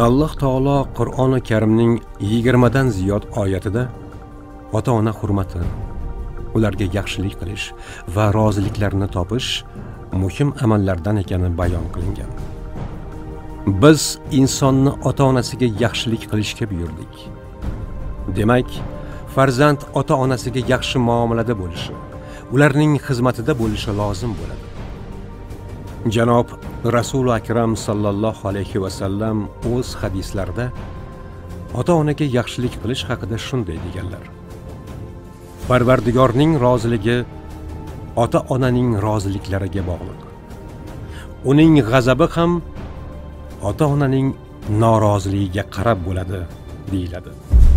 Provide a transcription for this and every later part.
Alloh taolo Qur'oni Karimning 20 dan ziyod oyatida ota-ona hurmati, ularga yaxshilik qilish va roziliklarini topish muhim amallardan ekani bayon qilingan. Biz insonni ota-onasiga yaxshilik qilishga buyurdik. Demak, farzand ota-onasiga yaxshi muomalada bo'lishi, ularning xizmatida bo'lishi lozim bo'ladi. Janob Rasul akram sallallohu alayhi va sallam o'z hadislarida ota-onaga yaxshilik qilish haqida shunday deganlar: Parvardigorning roziligi ota-onaning roziliklariga bog'liq. Uning g'azabi ham ota-onaning noroziligiga qarab bo'ladi, deyiladi.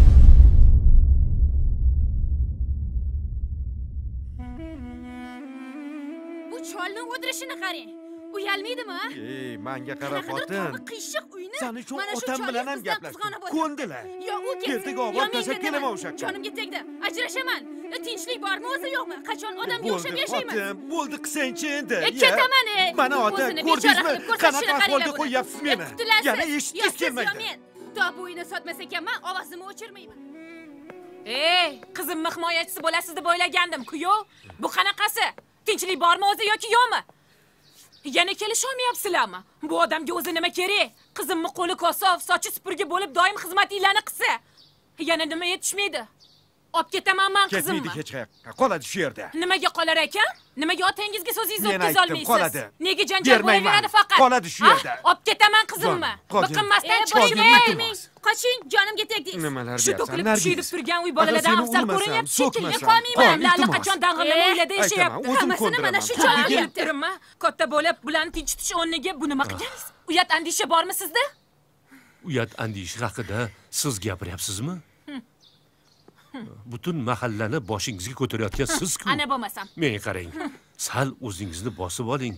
Bu cholni o'dirishini qarang. Uyalmaydimi? Ey, menga qara xotin. Qiyshiq uyni. Sani shu otam bilan ham gaplashdim. Ko'ndilar. Yo, u ketdi. Ertaga olib tashlab kelaman o'sha. Jonimga tegdi. Ajrashaman. Tinchlik bormi o'zi yo'qmi? Qachon odamga o'xshab yashaymiz? Bo'ldi, qilsangchi endi. Ketaman. Mana ota, ko'rdingizmi? Qanaqa ahvolga qo'yapsiz meni? Yana eshitgis kelmaydi. To bu uyni sotmas ekanman, ovozimni o'chirmayman. Ey, qizimni himoyachisi bo'lasiz deb o'ylagandim, kuyov. Bu qanaqasi? Tinchlik bormi o'zi yoki yo'qmi? Yana kelisholmayapsizlarmi? Bu odamga o'zi nima kerak? Qizimni qo'li kosof, sochi supurgi bo'lib doim xizmatinglarni qilsa, yana nima yetishmaydi? Olib ketaman men qizimni. Ketmaydi hech qayerga. Qoladi shu yerda. Nimaga qolar ekan? Nimaga otangizga so'zingizni o'tkaza olmaysiz? Qoladi. Nega janjal bo'laveradi faqat? Qoladi shu yerda. Olib ketaman qizimni. Biqinmasdan chiqing. Qoching, jonimga tegdingiz. Nimalar shu to'kilib tushib turgan uy bolalardan afzal ko'rinyapti shekilli. Qolmayman. Allaqachon dang'illama uylarda yashayapti. Hammasini mana shu joyga keltiribman. Katta bo'lib bularni tinchitish o'rniga bu nima qilganingiz? Uyat andisha bormi sizda? Uyat andish haqida siz gapiryapsizmi? Butun mahallani boshingizga ko'tarayotgan siz-ku. Ana bo'lmasam. Menga qarang. Sal o'zingizni bosib oling.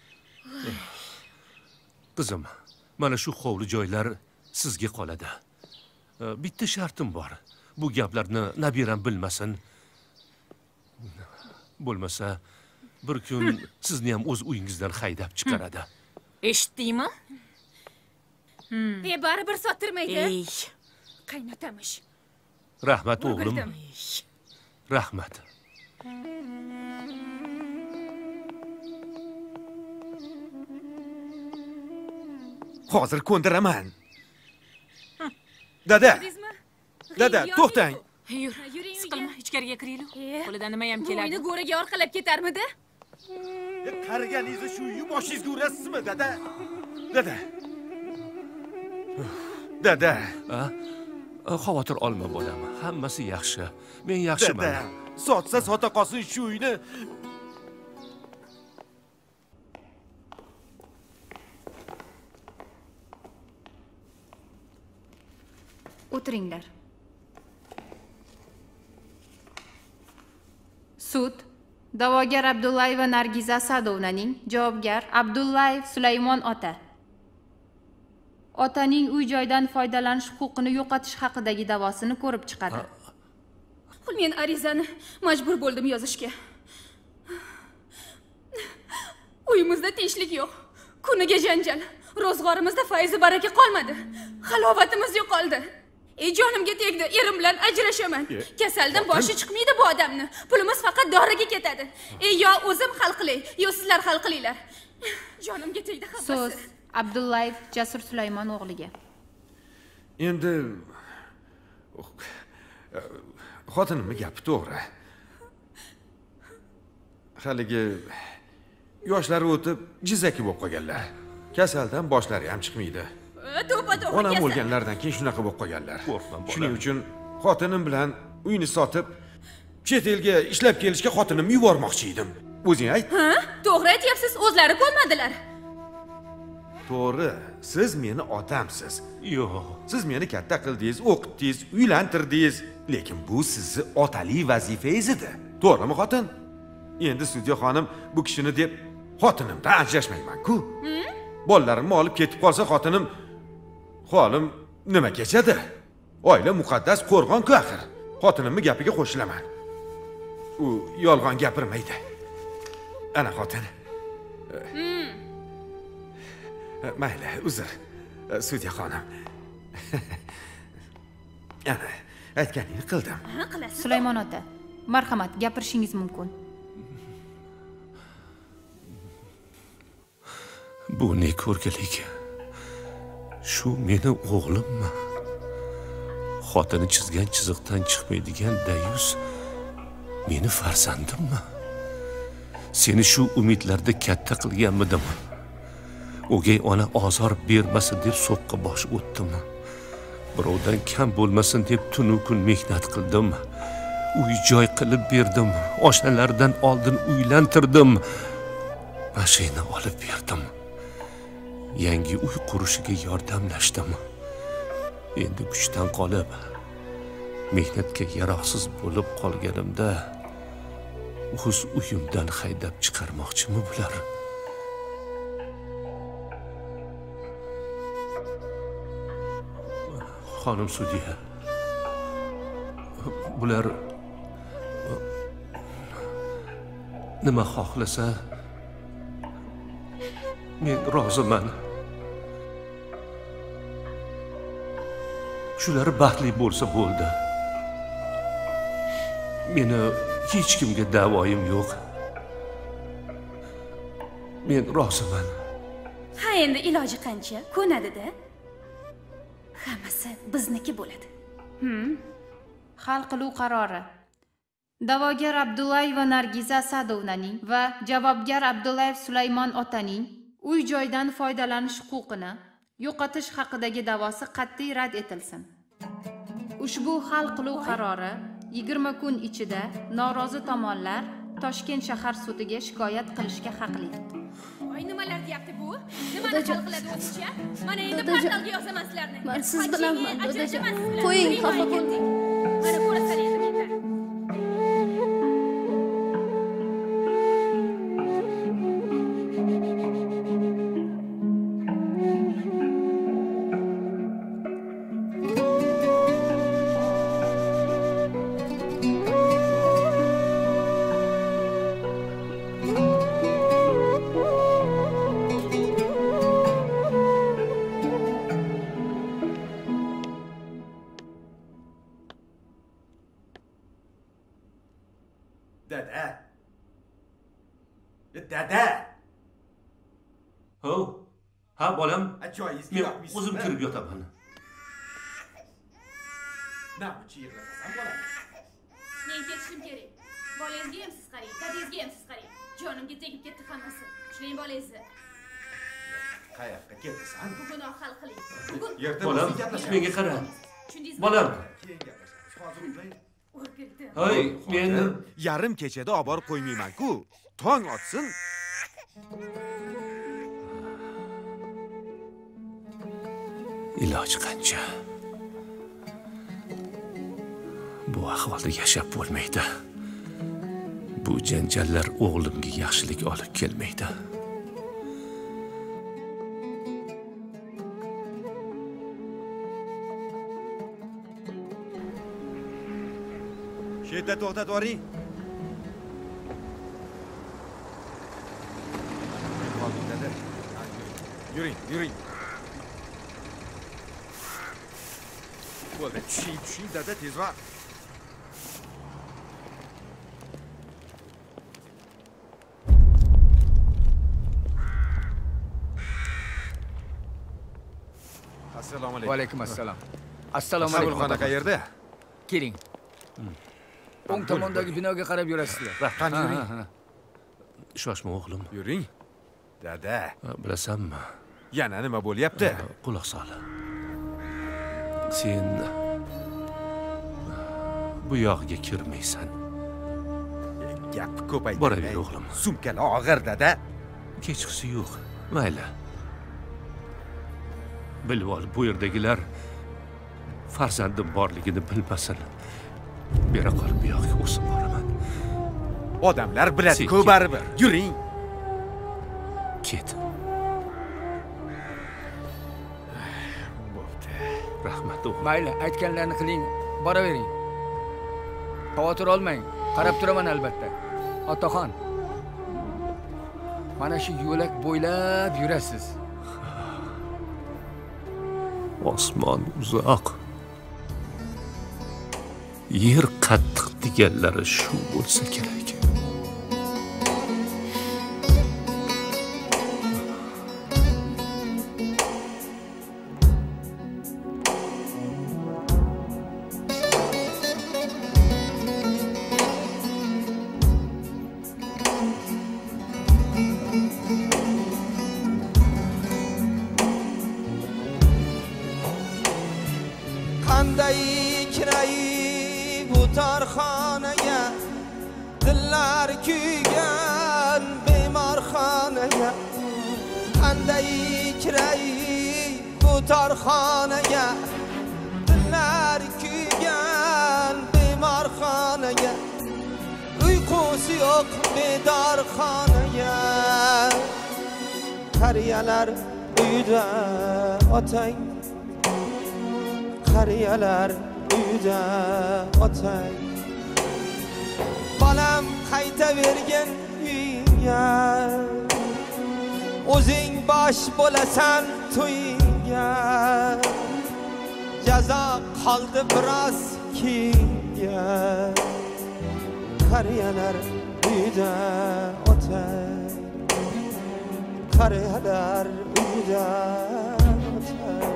Qizim, mana shu hovli joylar sizga qoladi. Bitta shartim bor. Bu gaplarni nabiram bilmasin. Bo'lmasa bir kun sizni ham o'z uyingizdan haydab chiqaradi. Eshitdingmi? Baribir sottirmaydi. Ey, qaynotamish. Rahmat o'g'lim. Rahmat. Hozir ko'ndiraman. Dada. Dada, to'xtang. Yur, siqilma, ichkariga kiraylik. Qo'lidan nima ham keladi? Uyni go'riga orqalab ketarmidi? Qariganingizda shu uyni boshingizga urasizmi, dada? Dada. Dada. Xavotir olma bolam. Hammasi yaxshi. Men yaxshiman. Dada, sotsa sota qolsin shu uyni. O'tiringlar. Sud da'vogar Abdullayeva Nargiza Asadovnaning, javobgar Abdullayev Sulaymon ota. Otaning uy joydan foydalanish huquqini yo'qotish haqidagi da'vosini ko'rib chiqadi. Men arizani majbur bo'ldim yozishga. Uyimizda tinchlik yo'q. Kuniga janjal. Ro'zg'orimizda fayzi baraka qolmadi. Halovatimiz yo'qoldi. Jonimga tegdi. Erim bilan ajrashaman. Kasaldan boshi chiqmaydi bu odamni. Pulimiz faqat doriga ketadi. Yo o'zim hal qilay, yo sizlar hal qilinglar. Jonimga tegdi hammasi. So'z Abdullayev Jasur Sulaymon o'g'liga. Endi xotinimning gapi to'g'ri. Haligi yoshlari o'tib jizaki bo'lib qolganlar. Kasaldan boshlari ham chiqmaydi. To'pa-to'g'ri. Onam o'lganlardan keyin shunaqa bo'lib qolganlar. Qo'rqma bolam. Shuning uchun xotinim bilan uyni sotib, chet elga ishlab kelishga xotinimni yubormoqchi edim. O'zing ayt. Ha? To'g'ri aytyapsiz, o'zlari ko'nmadilar. To'g'ri, siz meni otamsiz. Yo'q. Siz meni katta qildingiz, o'qitdingiz, uylantirdingiz, lekin bu sizni otalik vazifangiz edi. To'g'rimi, xotin? Endi sudya xonim bu kishini deb xotinimdan ajrashmayman-ku. Bolalarimni olib ketib qolsa xotinim, xolim nima kechadi? Oila muqaddas qo'rg'on-ku axir. Xotinimning gapiga qo'shilaman. U yolg'on gapirmaydi. Ana xotin. Mayli, uzr. Sudya xonim. Ana, aytganingni qildim. Ha, qilasiz. Sulaymon ota, marhamat, gapirishingiz mumkin. Bu ne ko'rgilik? Shu meni o'g'limmi? Xotini chizgan chiziqdan chiqmaydigan dayus meni farzandimmi? Seni shu umidlarda katta qilganmidim. O'gay ona ozor bermasin deb so'qqa bosh o'tdim. Birovdan kam bo'lmasin deb tunu kun mehnat qildim. Uy joy qilib berdim. Oshnalaridan oldin uylantirdim. Mashina olib berdim. Yangi uy qurishiga yordamlashdim. Endi kuchdan qolib, mehnatga yaroqsiz bo'lib qolganimda o'z uyimdan haydab chiqarmoqchimi bular? Xonim sudya, bular nima xohlasa men roziman. Shular baxtli bo'lsa bo'ldi. Meni hech kimga da'voyim yo'q. Men roziman. Ha, endi iloji qancha? Ko'nadi-da. Hammasi bizniki bo'ladi. Hal qiluv qarori. Da'vogar Abdullayeva Nargiza Asadovnaning va javobgar Abdullayev Sulaymon otaning uy joydan foydalanish huquqini yo'qotish haqidagi da'vosi qat'iy rad etilsin. Ushbu hal qiluv qarori 20 kun ichida norozi tomonlar Toshkent shahar sudiga shikoyat qilishga haqli. Voy, nimalar deyapti bu? Nimani hal qiladi o'zicha? Mana endi portalga yozaman sizlarni. Men siz bilan ajrashaman sizlar. Qo'ying, xafa bo'lmang. Mana ko'rasan endi mendan. Dada. Ho, ha bolam. Joyingizga Men yoqmaysizmi? o'zim kirib yotaman. Nima chiyirlasan bolam? Men ketishim kerak. Bolangizga ham siz qarang, dadangizga ham siz qarang. Jonimga tegib ketdi hammasi. Shuning bolangizni. Qayoqqa ketasan? Bugun hal qiling. Bugun Yerda Bolam, menga qara. tushundingizmi? Bolam. Keyin gaplashamiz. Hozir uxlang. O'rgildim. Hoy, men Yarim kechada olib borib qo'ymayman-ku. Tong otsin. iloj qancha? Bu ahvolda yashab bo'lmaydi. Bu janjallar o'g'limga yaxshilik olib kelmaydi. Shu yerda to'xtatib yuboring. Yuring, yuring. Bo'ldi, tushing, dada, tezroq. Assalomu alaykum. Va alaykum assalom. Assalomu alaykum. Qabulxona qayerda? Keling. O'ng tomondagi binoga qarab yurasizlar. Qani yuring. Shoshma o'g'lim. Yuring. Dada, Bilasanmi? yana nima bo'lyapti? Quloq sol. Sen bu yog'iga kirmaysan. Gap ko'paydi. Boraver o'g'lim. Sumkalar og'ir, dada. Kechqisi yo'q. Mayli. Bilib ol, bu yerdagilar farzandim borligini bilmasin. Bera qolib bu yoqqa o'sib boraman. Odamlar biladi-ku Sen- baribir. Yuring. Ket. Bo'pti. Rahmat o'g'lim. Mayli, aytganlarni qiling, boravering. Xavotir olmang, qarab turaman albatta. Otaxon. Mana shu yo'lak bo'ylab yurasiz. osmon uzoq. Yer qattiq deganlari shu bo'lsa kerak. qanday kiray bu torxonaga, dillar kuygan bemorxonaga. Qanday kiray bu torxonaga, dillar kuygan bemorxonaga. Uyqusi yo'q bedorxonaga. Qariyalar uyda otang, qariyalar uyda otang. Balam qaytavergin uyingga, o'zing bosh bo'lasan to'yingga. Jazo qoldi biroz keyinga. Qariyalar uyda otang, qariyalar uyda otang.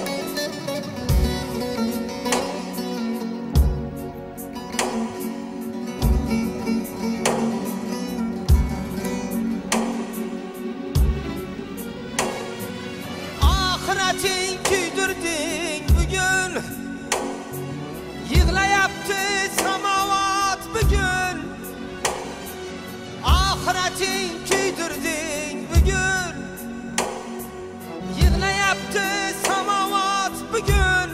Ahirating kuydirding bugün, yig'layapti samovat bugün. Ahirating kuydirding bugün, yig'layapti samovat bugün.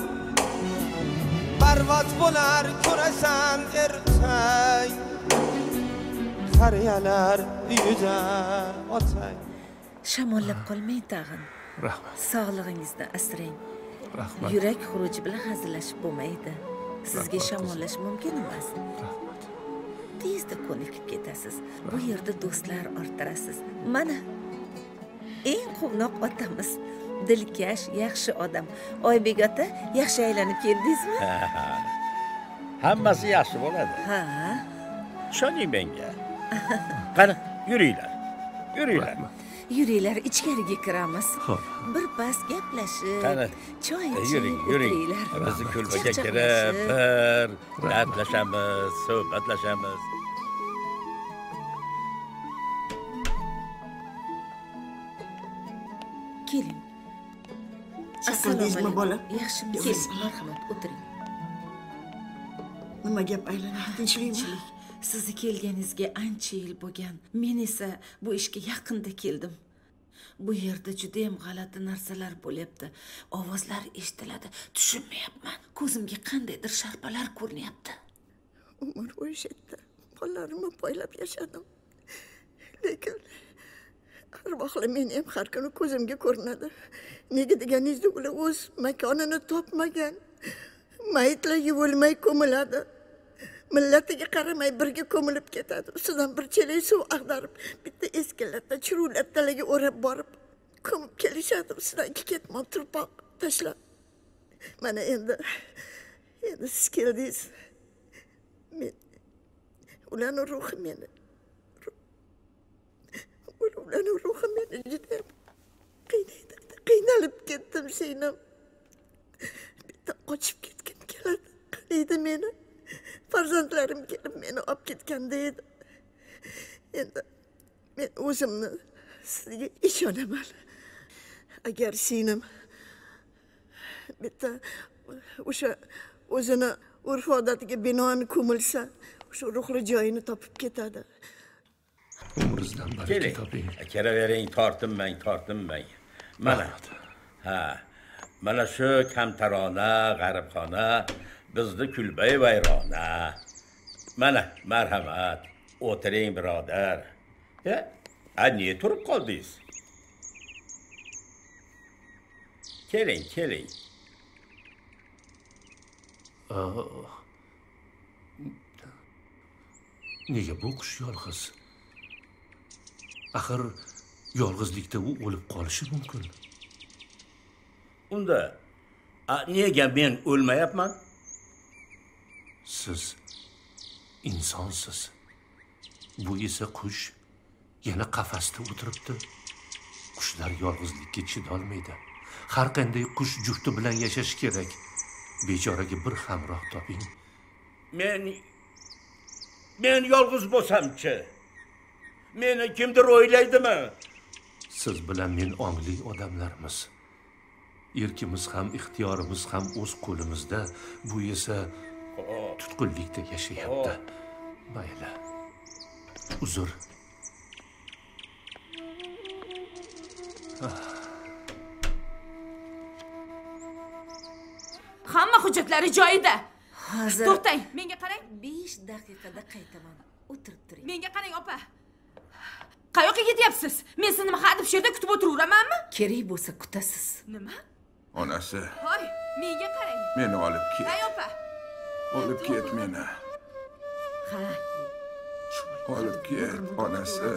Barvod bo'lar ko'rasan ertang, qariyalar uyida otang. Shamollab qolmang tag'in. Rahmat. Sog'lig'ingizni asrang. Rahmat. Yurak xuruji bilan hazillashib bo'lmaydi. Sizga shamollash mumkin emas. Rahmat. Tezda ko'nikib ketasiz. Bu yerda do'stlar orttirasiz. Mana eng quvnoq otamiz. Dilkash, yaxshi odam. Oybek ota, yaxshi aylanib keldingizmi? Hammasi yaxshi bo'ladi. Ha. Ishoning menga. Qani, yuringlar. Yuringlar. Yuringlar, ichkariga kiramiz. Xo'p. Bir pas gaplashib, Qani, choy yuring, ichib yuring. o'tiringlar. Bizni kulbaga Charchab kirib, qolishib. bir gaplashamiz, suhbatlashamiz. Keling. Chaqırdingizmi bola? Yaxshimisiz? Marhamat, o'tiring. Nima gap aylanadi? Tinchlikmi? Sizni kelganingizga ancha yil bo'lgan. Men esa bu ishga yaqinda keldim. Bu yerda juda ham g'alati narsalar bo'lyapti. Ovozlar eshitiladi. Tushunmayapman. Ko'zimga qandaydir sharpalar ko'rinyapti. Umr bo'yi yerda bolalarimni poylab yashadim. Lekin arvohlar meni ham har kuni ko'zimga ko'rinadi. Nega deganingizda ular o'z makonini topmagan. Mayitlar yuvilmay ko'miladi. Millatiga qaramay birga ko'milib ketadi. Ustidan bir chelak suv ag'darib, bitta eski latta chiruv lattalarga o'rab borib ko'mib kelishadi. Ustidan 2 ketmon turpoq tashlab. Mana endi siz keldingiz. Men ularning ruhi meni juda qiynaydi. Qiynalib ketdim singlim. Bitta qochib ketgim keladi. Qaniydi meni? Farzandlarim kelib meni olib ketganda edi. Endi men o'zimni sizga ishonaman. Agar singlim bitta o'sha o'zini urf odatiga binoan ko'milsa, o'sha ruhli joyini topib ketadi. Umringizdan baraka toping. Kelavering, tortinmang. Mana. Ha. Mana shu kamtarona, g'aribxona bizni kulbay vayrona. Mana, marhamat. O'tiring, birodar. Niye turib qoldingiz? Keling. Nega bu qush yolg'iz? Axir yolg'izlikda u o'lib qolishi mumkin. Unda Nega men o'lmayapman? Siz insonsiz. Bu esa qush yana qafasda o'tiribdi. Qushlar yolg'izlikka chidolmaydi. Har qanday qush jufti bilan yashash kerak. Bechoraga bir hamroh toping. Men yolg'iz bo'lsam-chi? Meni kimdir o'ylaydimi? Siz bilan men ongli odamlarmiz. Erkimiz ham, ixtiyorimiz ham o'z qo'limizda. Bu esa tutqunlikda yashayapti. Mayli. Uzr. Hamma hujjatlari joyida. Hozir To'xtang, menga qarang. 5 daqiqada qaytaman. O'tirib turing. Menga qarang, opa. Qayoqqa ketyapsiz? Men sizni nima hadeb shu yerda kutib o'tiraverammanmi? Kerak bo'lsa kutasiz. Nima? Onasi, Hoy, menga qarang. meni olib ket. Ay, opa. Olib ket meni. Ha. Olib ket, onasi.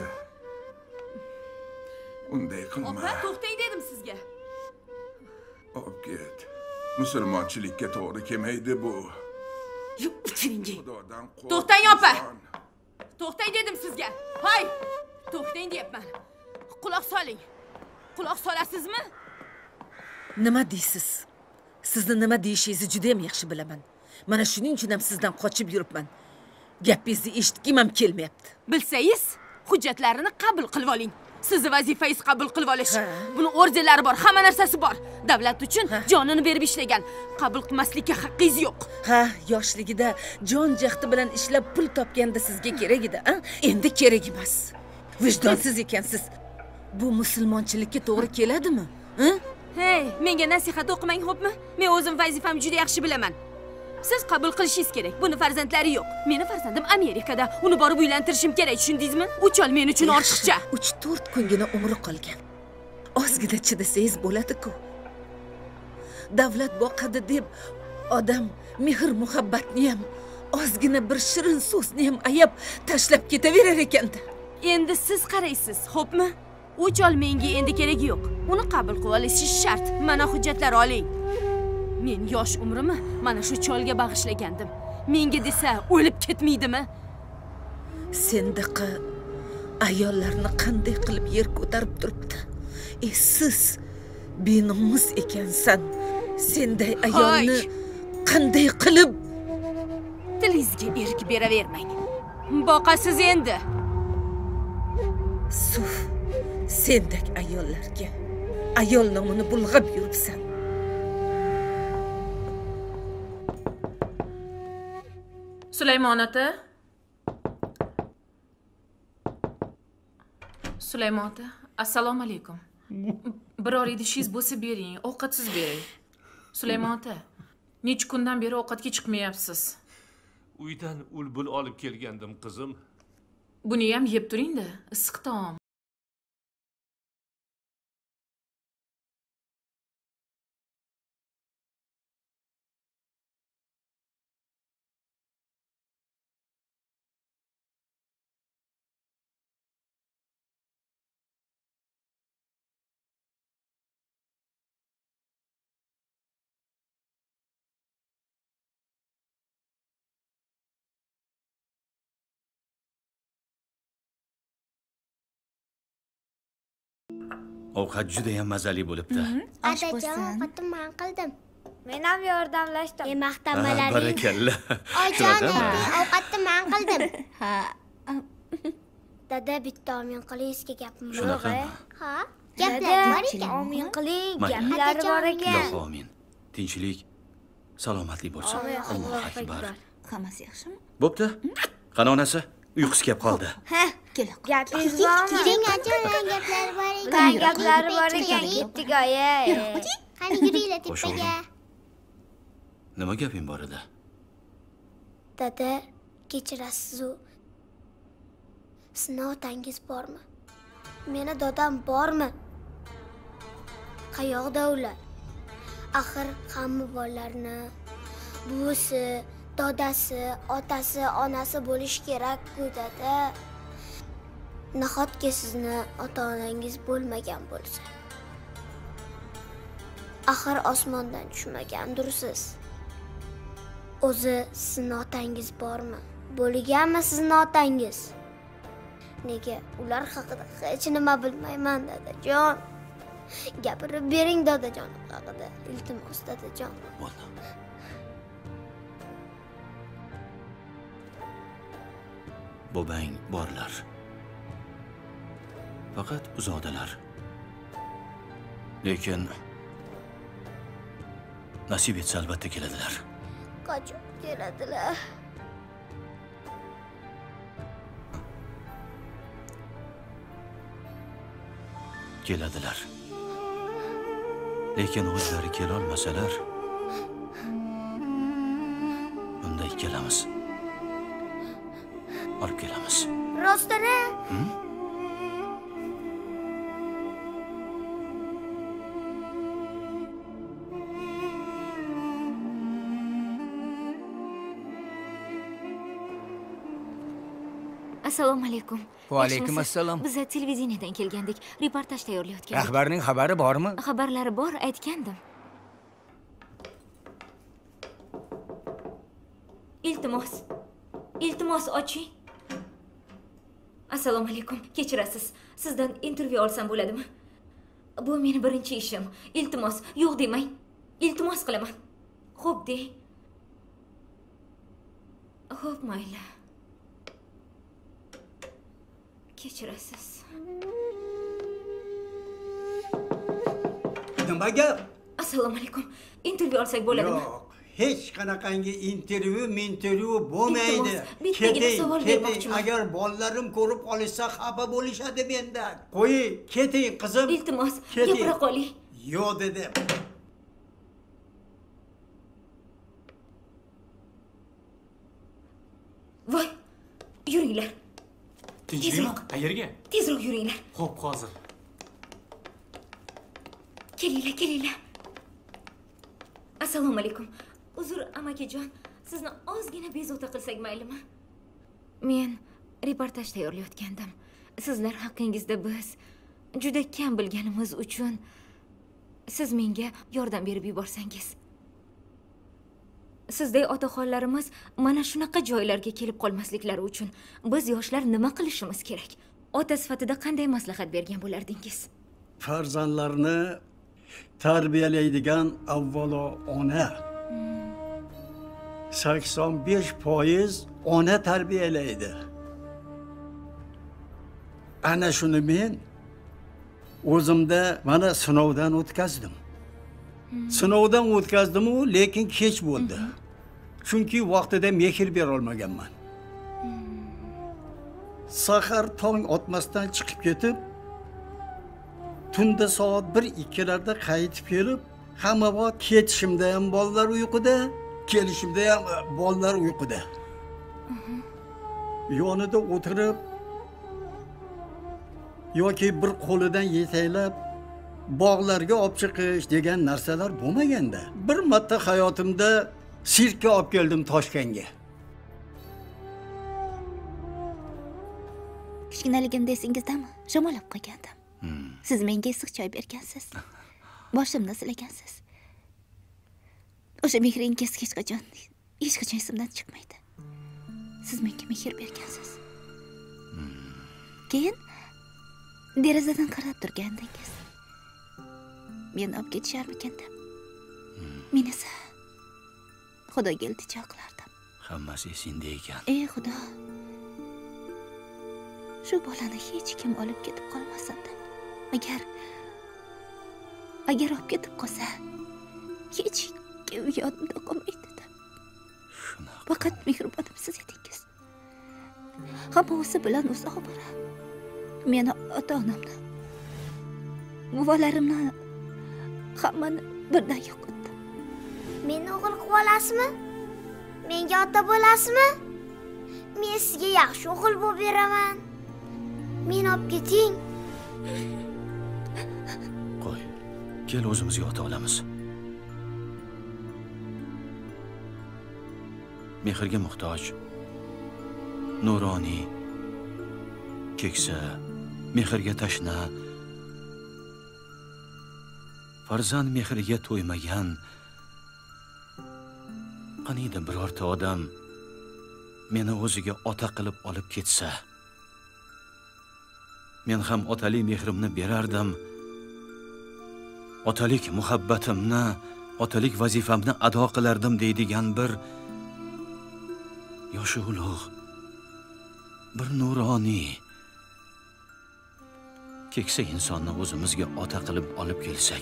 Unday qilma. Opa, to'xtang dedim sizga. Olib ket. Musulmonchilikka to'g'ri kelmaydi bu. Yo'q, ichiringga. Xudodan qo'rq. To'xtang, opa. To'xtang dedim sizga. Hoy, to'xtang deyapman. Quloq soling. Quloq solasizmi? Nima deysiz? Sizni nima deyishingizni juda ham yaxshi bilaman. Mana shuning uchun ham sizdan qochib yuribman. Gapingizni eshitgim ham kelmayapti. Bilsangiz, hujjatlarini qabul qilib oling. Sizni vazifangiz qabul qilib olish. Buni ordenlari bor, hamma narsasi bor. Davlat uchun jonini berib ishlagan. Qabul qilmaslikka haqqingiz yo'q. Ha, yoshligida jon jahdi bilan ishlab pul topganda sizga kerak edi, a? Endi kerak emas. Vijdonsiz ekansiz. Bu musulmonchilikka to'g'ri keladimi? Ha? Hey, menga nasihat o'qimang, xo'pmi? Men o'zim vazifamni juda yaxshi bilaman. Siz qabul qilishingiz kerak. Buni farzandlari yo'q. Meni farzandim Amerikada. Uni borib uylantirishim kerak, tushundingizmi? 3 oy men uchun ortiqcha. 3-4 kungina umri qolgan. Ozgina chidasangiz bo'ladi-ku. Davlat boqadi deb odam mehr muhabbatni ham, ozgina bir shirin so'zni ham ayab tashlab ketaverar ekan-da. Endi siz qaraysiz, xo'pmi? 3 oy menga endi keragi yo'q. Uni qabul qilib olishingiz shart. Mana hujjatlar oling. Men yosh umrimni mana shu cholga bag'ishlagandim. Menga desa o'lib ketmaydimi? Sendaqa ayollarni qanday qilib yer ko'tarib turibdi? Siz benomus ekansan. Senday ayolni qanday qilib tilingizga erk beravermang. Boqasiz endi. Suf, sendak ayollarga ayol nomini bulg'ab yuribsan. Sulaymon ota. Sulaymon ota, assalomu alaykum. Biror idishingiz bo'lsa bering, ovqatsiz bering. Sulaymon ota, necha kundan beri ovqatga chiqmayapsiz? Uydan ulbul olib kelgandim, qizim. Buni ham yeb turing-da, issiq taom. Ovqat juda ham mazali bo'libdi. Adajon, ovqatni men qildim. Men ham yordamlashdim. Maqtanmalaring. Barakalla. Ojon, ovqatni men qildim. Ha. Dada, bitta omin qilishga gapim yo'q. Ha? Gaplar bor ekan. Omin qiling, gaplari bor ekan. Alloh omin. Tinchlik, salomatlik bo'lsin. Alloh akbar. Hammasi yaxshimi? Bo'pti. Qani onasi, uyqusi kelib qoldi. Ha, gapingiz bormi? Keling, ajon, gaplari bor ekan. Gaplari bor ekan, ketdik oyi. Qani yuringlar tepaga. Nima gaping bor edi? Dada, kechirasiz-ku. Sizni otangiz bormi? Meni dadam bormi? Qayoqda ular? Axir hamma bolalarni buvisi, dadasi, otasi, onasi bo'lish kerak-ku, dada. Nahotki sizni ota-onangiz bo'lmagan bo'lsa? Axir osmondan tushmagandursiz. O'zi sizning otangiz bormi? Bo'lganmi sizning otangiz? Nega ular haqida hech nima bilmayman, dadajon. Gapirib bering dadajonim haqida. Iltimos dadajon. Bo'ldi. Bobang borlar. Faqat uzoqdalar. Lekin nasib etsa albatta keladilar. Qachon keladilar? Keladilar. Lekin o'zlari kela olmasalar, unda ikkalamiz olib kelamiz. Rostini? Assalomu alaykum. Va alaykum assalom. Biz televiziyadan kelgandik. Reportaj tayyorlayotgandik. Rahbarning xabari bormi? Xabarlari bor, aytgandim. Iltimos oching. Assalomu alaykum. Kechirasiz. Sizdan intervyu olsam bo'ladimi? Bu meni birinchi ishim. Iltimos, yo'q demang. Iltimos qilaman. Xo'p deng. Xo'p, mayli. Kechirasiz. Nima gap? Assalomu alaykum. Intervyu olsak bo'ladimi? Yo'q, hech qanaqangi intervyu bo'lmaydi. Bittagina savol bermoqchiman. Agar bolalarim ko'rib qolishsa xafa bo'lishadi mendan. Qo'ying, keting qizim. Iltimos, gapira qoling. Yo'q dedim. Voy, yuringlar. Tinchlikmi? Qayerga? Tezroq yuringlar. Xo'p, hozir. Kelinglar. Assalomu alaykum. Uzr, amakajon, sizni ozgina bezovta qilsak maylimi? Men reportaj tayyorlayotgandim. Sizlar haqingizda biz juda kam bilganimiz uchun siz menga yordam berib yuborsangiz. Sizday otaxonlarimiz mana shunaqa joylarga kelib qolmasliklari uchun biz yoshlar nima qilishimiz kerak? Ota sifatida qanday maslahat bergan bo'lardingiz? Farzandlarni tarbiyalaydigan avvalo ona. 85% ona tarbiyalaydi. Ana shuni men o'zimda mana sinovdan o'tkazdim. Sinovdan o'tkazdim-u, lekin kech bo'ldi. Chunki vaqtida mehr bera olmaganman. Sahar tong otmasdan chiqib ketib, tunda soat 1-2larda qaytib kelib, hamma vaqt ketishimda ham bolalar uyquda, kelishimda ham bolalar uyquda. Yonida o'tirib yoki bir qo'lidan yetaklab bog'larga olib chiqish degan narsalar bo'lmaganda. Bir marta hayotimda sirkka olib keldim Toshkentga. Kichkinaligimda esingizdami? Shamolab qo'ygandim. Siz menga issiq choy bergansiz. Boshimni silagansiz. O'sha mehringiz hech qachon esimdan chiqmaydi. Siz menga mehr bergansiz. Keyin derazadan qarab turgandingiz. Meni olib ketisharmikan deb. Men esa Xudoga iltijo qilardim. Hammasi esingda ekan. Ey Xudo. Shu bolani hech kim olib ketib qolmasin deb. Agar olib ketib qolsa, hech kim yodimda qolmaydi deb. Faqat mehribon siz edingiz. Hammasi bilan uzoq borib, meni ota-onamni, buvalarimni hammani birdan yo'qotdi. Meni o'g'il qilib olasizmi? Menga ota bo'lasizmi? Men sizga yaxshi o'g'il bo'lib beraman. Meni olib keting. Qo'y, kel o'zimizga ota olamiz. Mehrga muhtoj, nuroniy, keksa, mehrga tashna, farzand mehriga to'ymagan qaniydi birorta odam meni o'ziga ota qilib olib ketsa, men ham otalik mehrimni berardim. Otalik muhabbatimni, otalik vazifamni ado qilardim deydigan bir yoshi ulug', bir nuroniy keksa insonni o'zimizga ota qilib olib kelsak.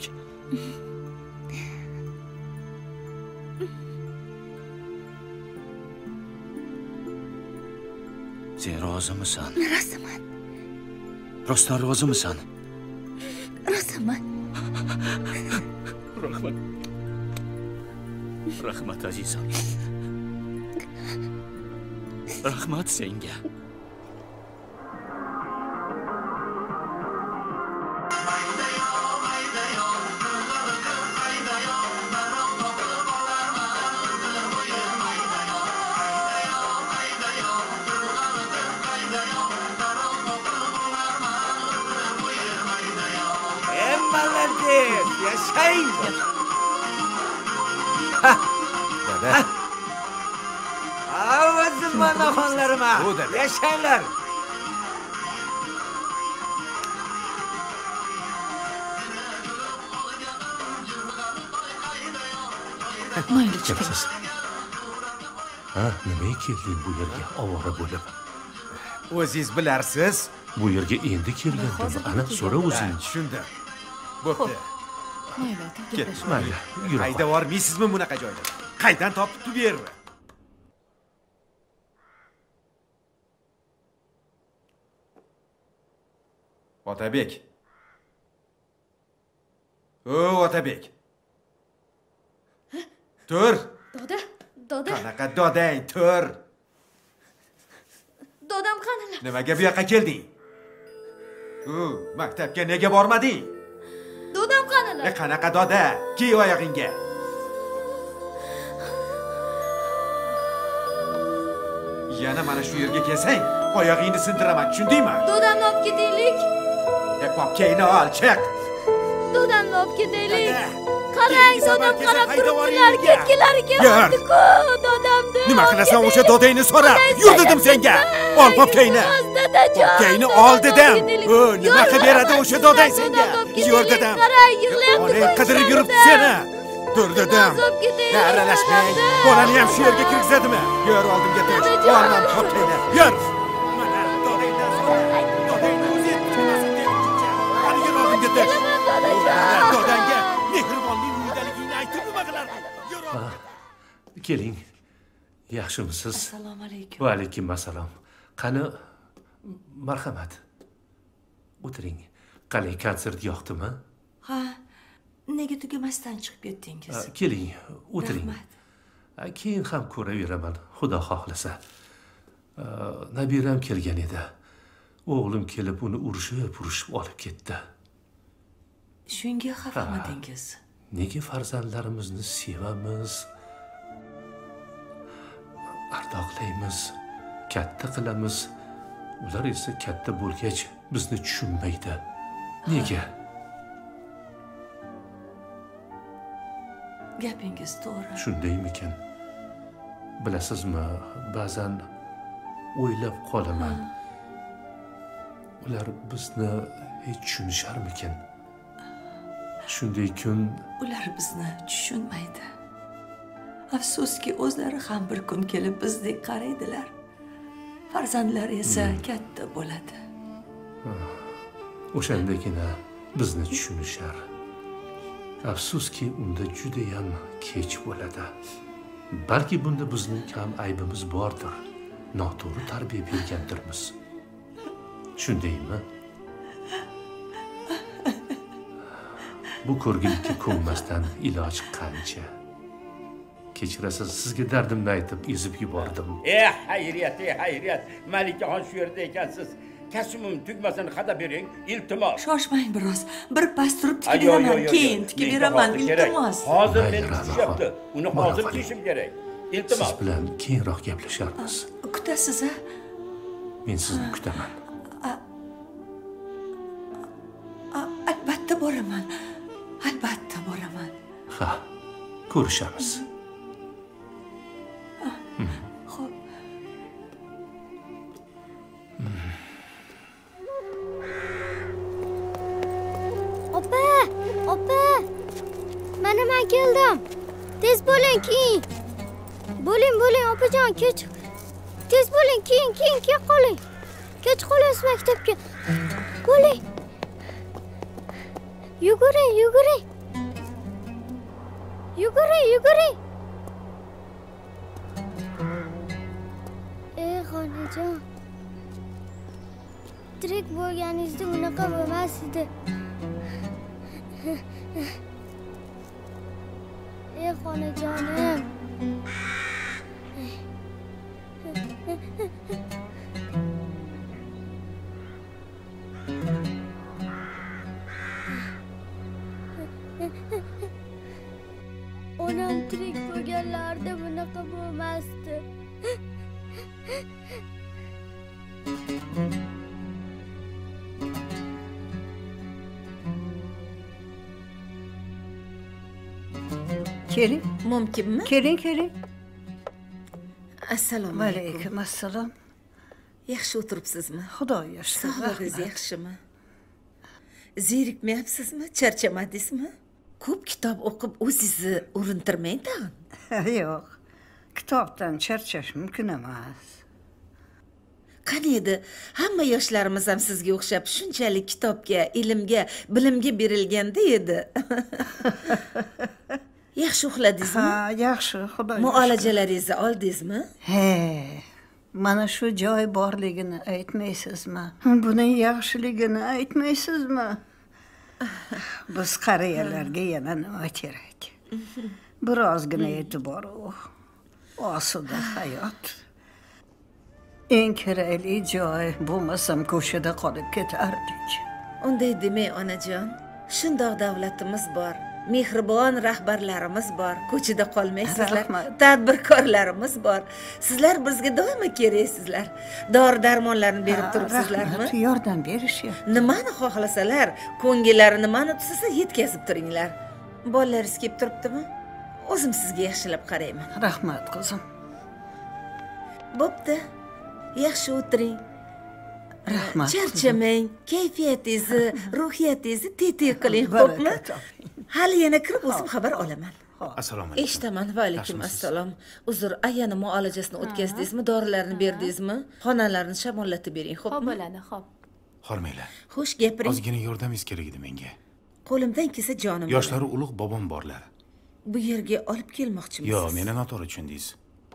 Sen rozimisan? Roziman. Rostdan rozimisan? Roziman. Rahmat. Rahmat azizam. Rahmat senga. Yaşayın. Dada. Avazım bana oğullarıma. Bu dada. Yaşayınlar. Mayli chiqasiz. Ha, nimaga kelding bu yerga ovora bo'lib? O'zingiz bilarsiz. Bu yerga endi kelgandim. Ana so'ra o'zing. Tushundim. Bo'pti. Mayli, gaplashmaylik. Mayli, yura. Qayda bormaysizmi bunaqa joyda? Qaydan topibdi bu yerni? Otabek. O, Otabek. Tur. Doda, doda. Qanaqa dodang, tur. Dodam qanilar? Nimaga bu yoqqa kelding? Maktabga nega bormading? Dodam qanilar? Qanaqa doda? Kiy oyog'ingga. Yana mana shu yerga kelsang, oyog'ingni sindiraman, tushundingmi? Dodamni olib ketaylik. Popkayni ol, chiq. Dodamni olib ketaylik. Qarang, dodam qarab turibdilar, ketgilari kelyapti-ku, dodamni. Nima qilasan o'sha dodangni so'ra? Yur dedim senga. Ol popkayni. Popkayni ol dedim. Nima qilib beradi o'sha dodang senga? Yur dedim. Qarang, yig'layapti. Onang qidirib yuribdi seni. Dur dedim. Aralashmang. Bolani ham shu yerga kirgizadimi? Yur oldimga tush. Olman popkayni. Yur. Mana dodangdan so'ra. Dodangni o'zi yetib Qani yur oldimga tush. Dodangga mehribonlik uydaligingni aytib nima qilardi? Yur. Keling. Yaxshimisiz? Assalomu alaykum. Va alaykum assalom. Qani, marhamat. O'tiring. Qalay, konsert yoqdimi? Ha, nega tugamasdan chiqib ketdingiz? Keling, o'tiring. Rahmat. Keyin ham ko'raveraman, xudo xohlasa. Nabiram kelgan edi. O'g'lim kelib uni urishib olib ketdi. Shunga xafamadingiz? Nega farzandlarimizni sevamiz, ardoqlaymiz, katta qilamiz. Ular esa katta bo'lgach bizni tushunmaydi. Nega? Gapingiz to'g'ri. Shundaymikan? Bilasizmi, ba'zan o'ylab qolaman. Ular bizni hech tushunisharmikin? Shunday kun ular bizni tushunmaydi. Afsuski o'zlari ham bir kun kelib bizdek qaraydilar. Farzandlar esa katta bo'ladi. O'shandagina bizni tushunishar. Afsuski unda juda ham kech bo'ladi. Balki bunda bizning ham aybimiz bordir. Noto'g'ri tarbiya bergandirmiz. Shundaymi? Bu ko'rgilikka ko'nmasdan iloj qancha? Kechirasiz, sizga dardimni aytib ezib yubordim. Hayriyat. Malikaxon shu yerda ekansiz. Kasbim tugmasini qadab bering, iltimos. Shoshmang biroz. Bir pas turib tikib beraman, keyin tikib beraman, iltimos. Hozir meni tushyapti. Uni hozir tishim kerak. Iltimos. Siz bilan keyinroq gaplasharmiz. Kutasiz-a? Men sizni kutaman. Albatta boraman. Albatta ko'rishamiz. Xo'p. Opa! Mana men keldim. Tez bo'ling, keyin. Bo'ling, opajon, kech. Tez bo'ling, keyin qoling. Kech qolasiz maktabga. Bo'ling. Yuguring. Ey xonajon. Tirik bo'lganingizda unaqa bo'lmas edi. Ey xonajonim. Onam tirik bo'lganlarida bunaqa bo'lmasdi. Keling. Mumkinmi? Keling. Assalomu alaykum. Assalom. Yaxshi o'tiribsizmi? Xudo yaxshi. Sog'lig'ingiz yaxshimi? Zerikmayapsizmi? Charchamadingizmi? Ko'p kitob o'qib o'zingizni urintirmang tag'in. Yo'q. Kitobdan charchash mumkin emas. Qani edi, hamma yoshlarimiz ham sizga o'xshab shunchalik kitobga, ilmga, bilimga berilganda edi. Yaxshi uxladingizmi? Ha, yaxshi, xudo. Muolajalaringizni oldingizmi? He. Mana shu joy borligini aytmaysizmi? Buning yaxshiligini aytmaysizmi? Biz qariyalarga yana nima kerak? Birozgina e'tibor osuda hayot. Eng kerakli joy bo'lmasam ko'chada qolib ketardik. Unday demang, onajon. Shundoq davlatimiz bor. Mehribon rahbarlarimiz bor. Ko'chada qolmaysizlar. Tadbirkorlarimiz bor. Sizlar bizga doimo keraksizlar. Dori-darmonlarni berib turibsizlarmi? Yordam berishyapti. Nimani xohlasalar, ko'ngillari nimani tutsa yetkazib turinglar. Bolalaringiz kelib turibdimi? O'zim sizga yaxshilab qarayman. Rahmat, qizim. Bo'pti. Yaxshi o'tiring. Rahmat. Charchamang, kayfiyatingizni, ruhiyatingizni tetik qiling, xo'pmi? Hali yana kirib o'zim xabar olaman. Assalomu alaykum. Eshitaman. Va alaykum assalom. Uzr, ayani muolajasini o'tkazdiingizmi, dorilarni berdingizmi? Xonalarni shamollatib bering, xo'pmi? Xo'p bo'ladi, xo'p. Hormanglar. Xo'sh, gapiring. Ozgina yordamingiz kerak edi menga. Qo'limdan kelsa jonim. Yoshlari ulug' bobom borlar. Bu yerga olib kelmoqchimisiz? Yo'q, meni noto'g'ri tushundingiz.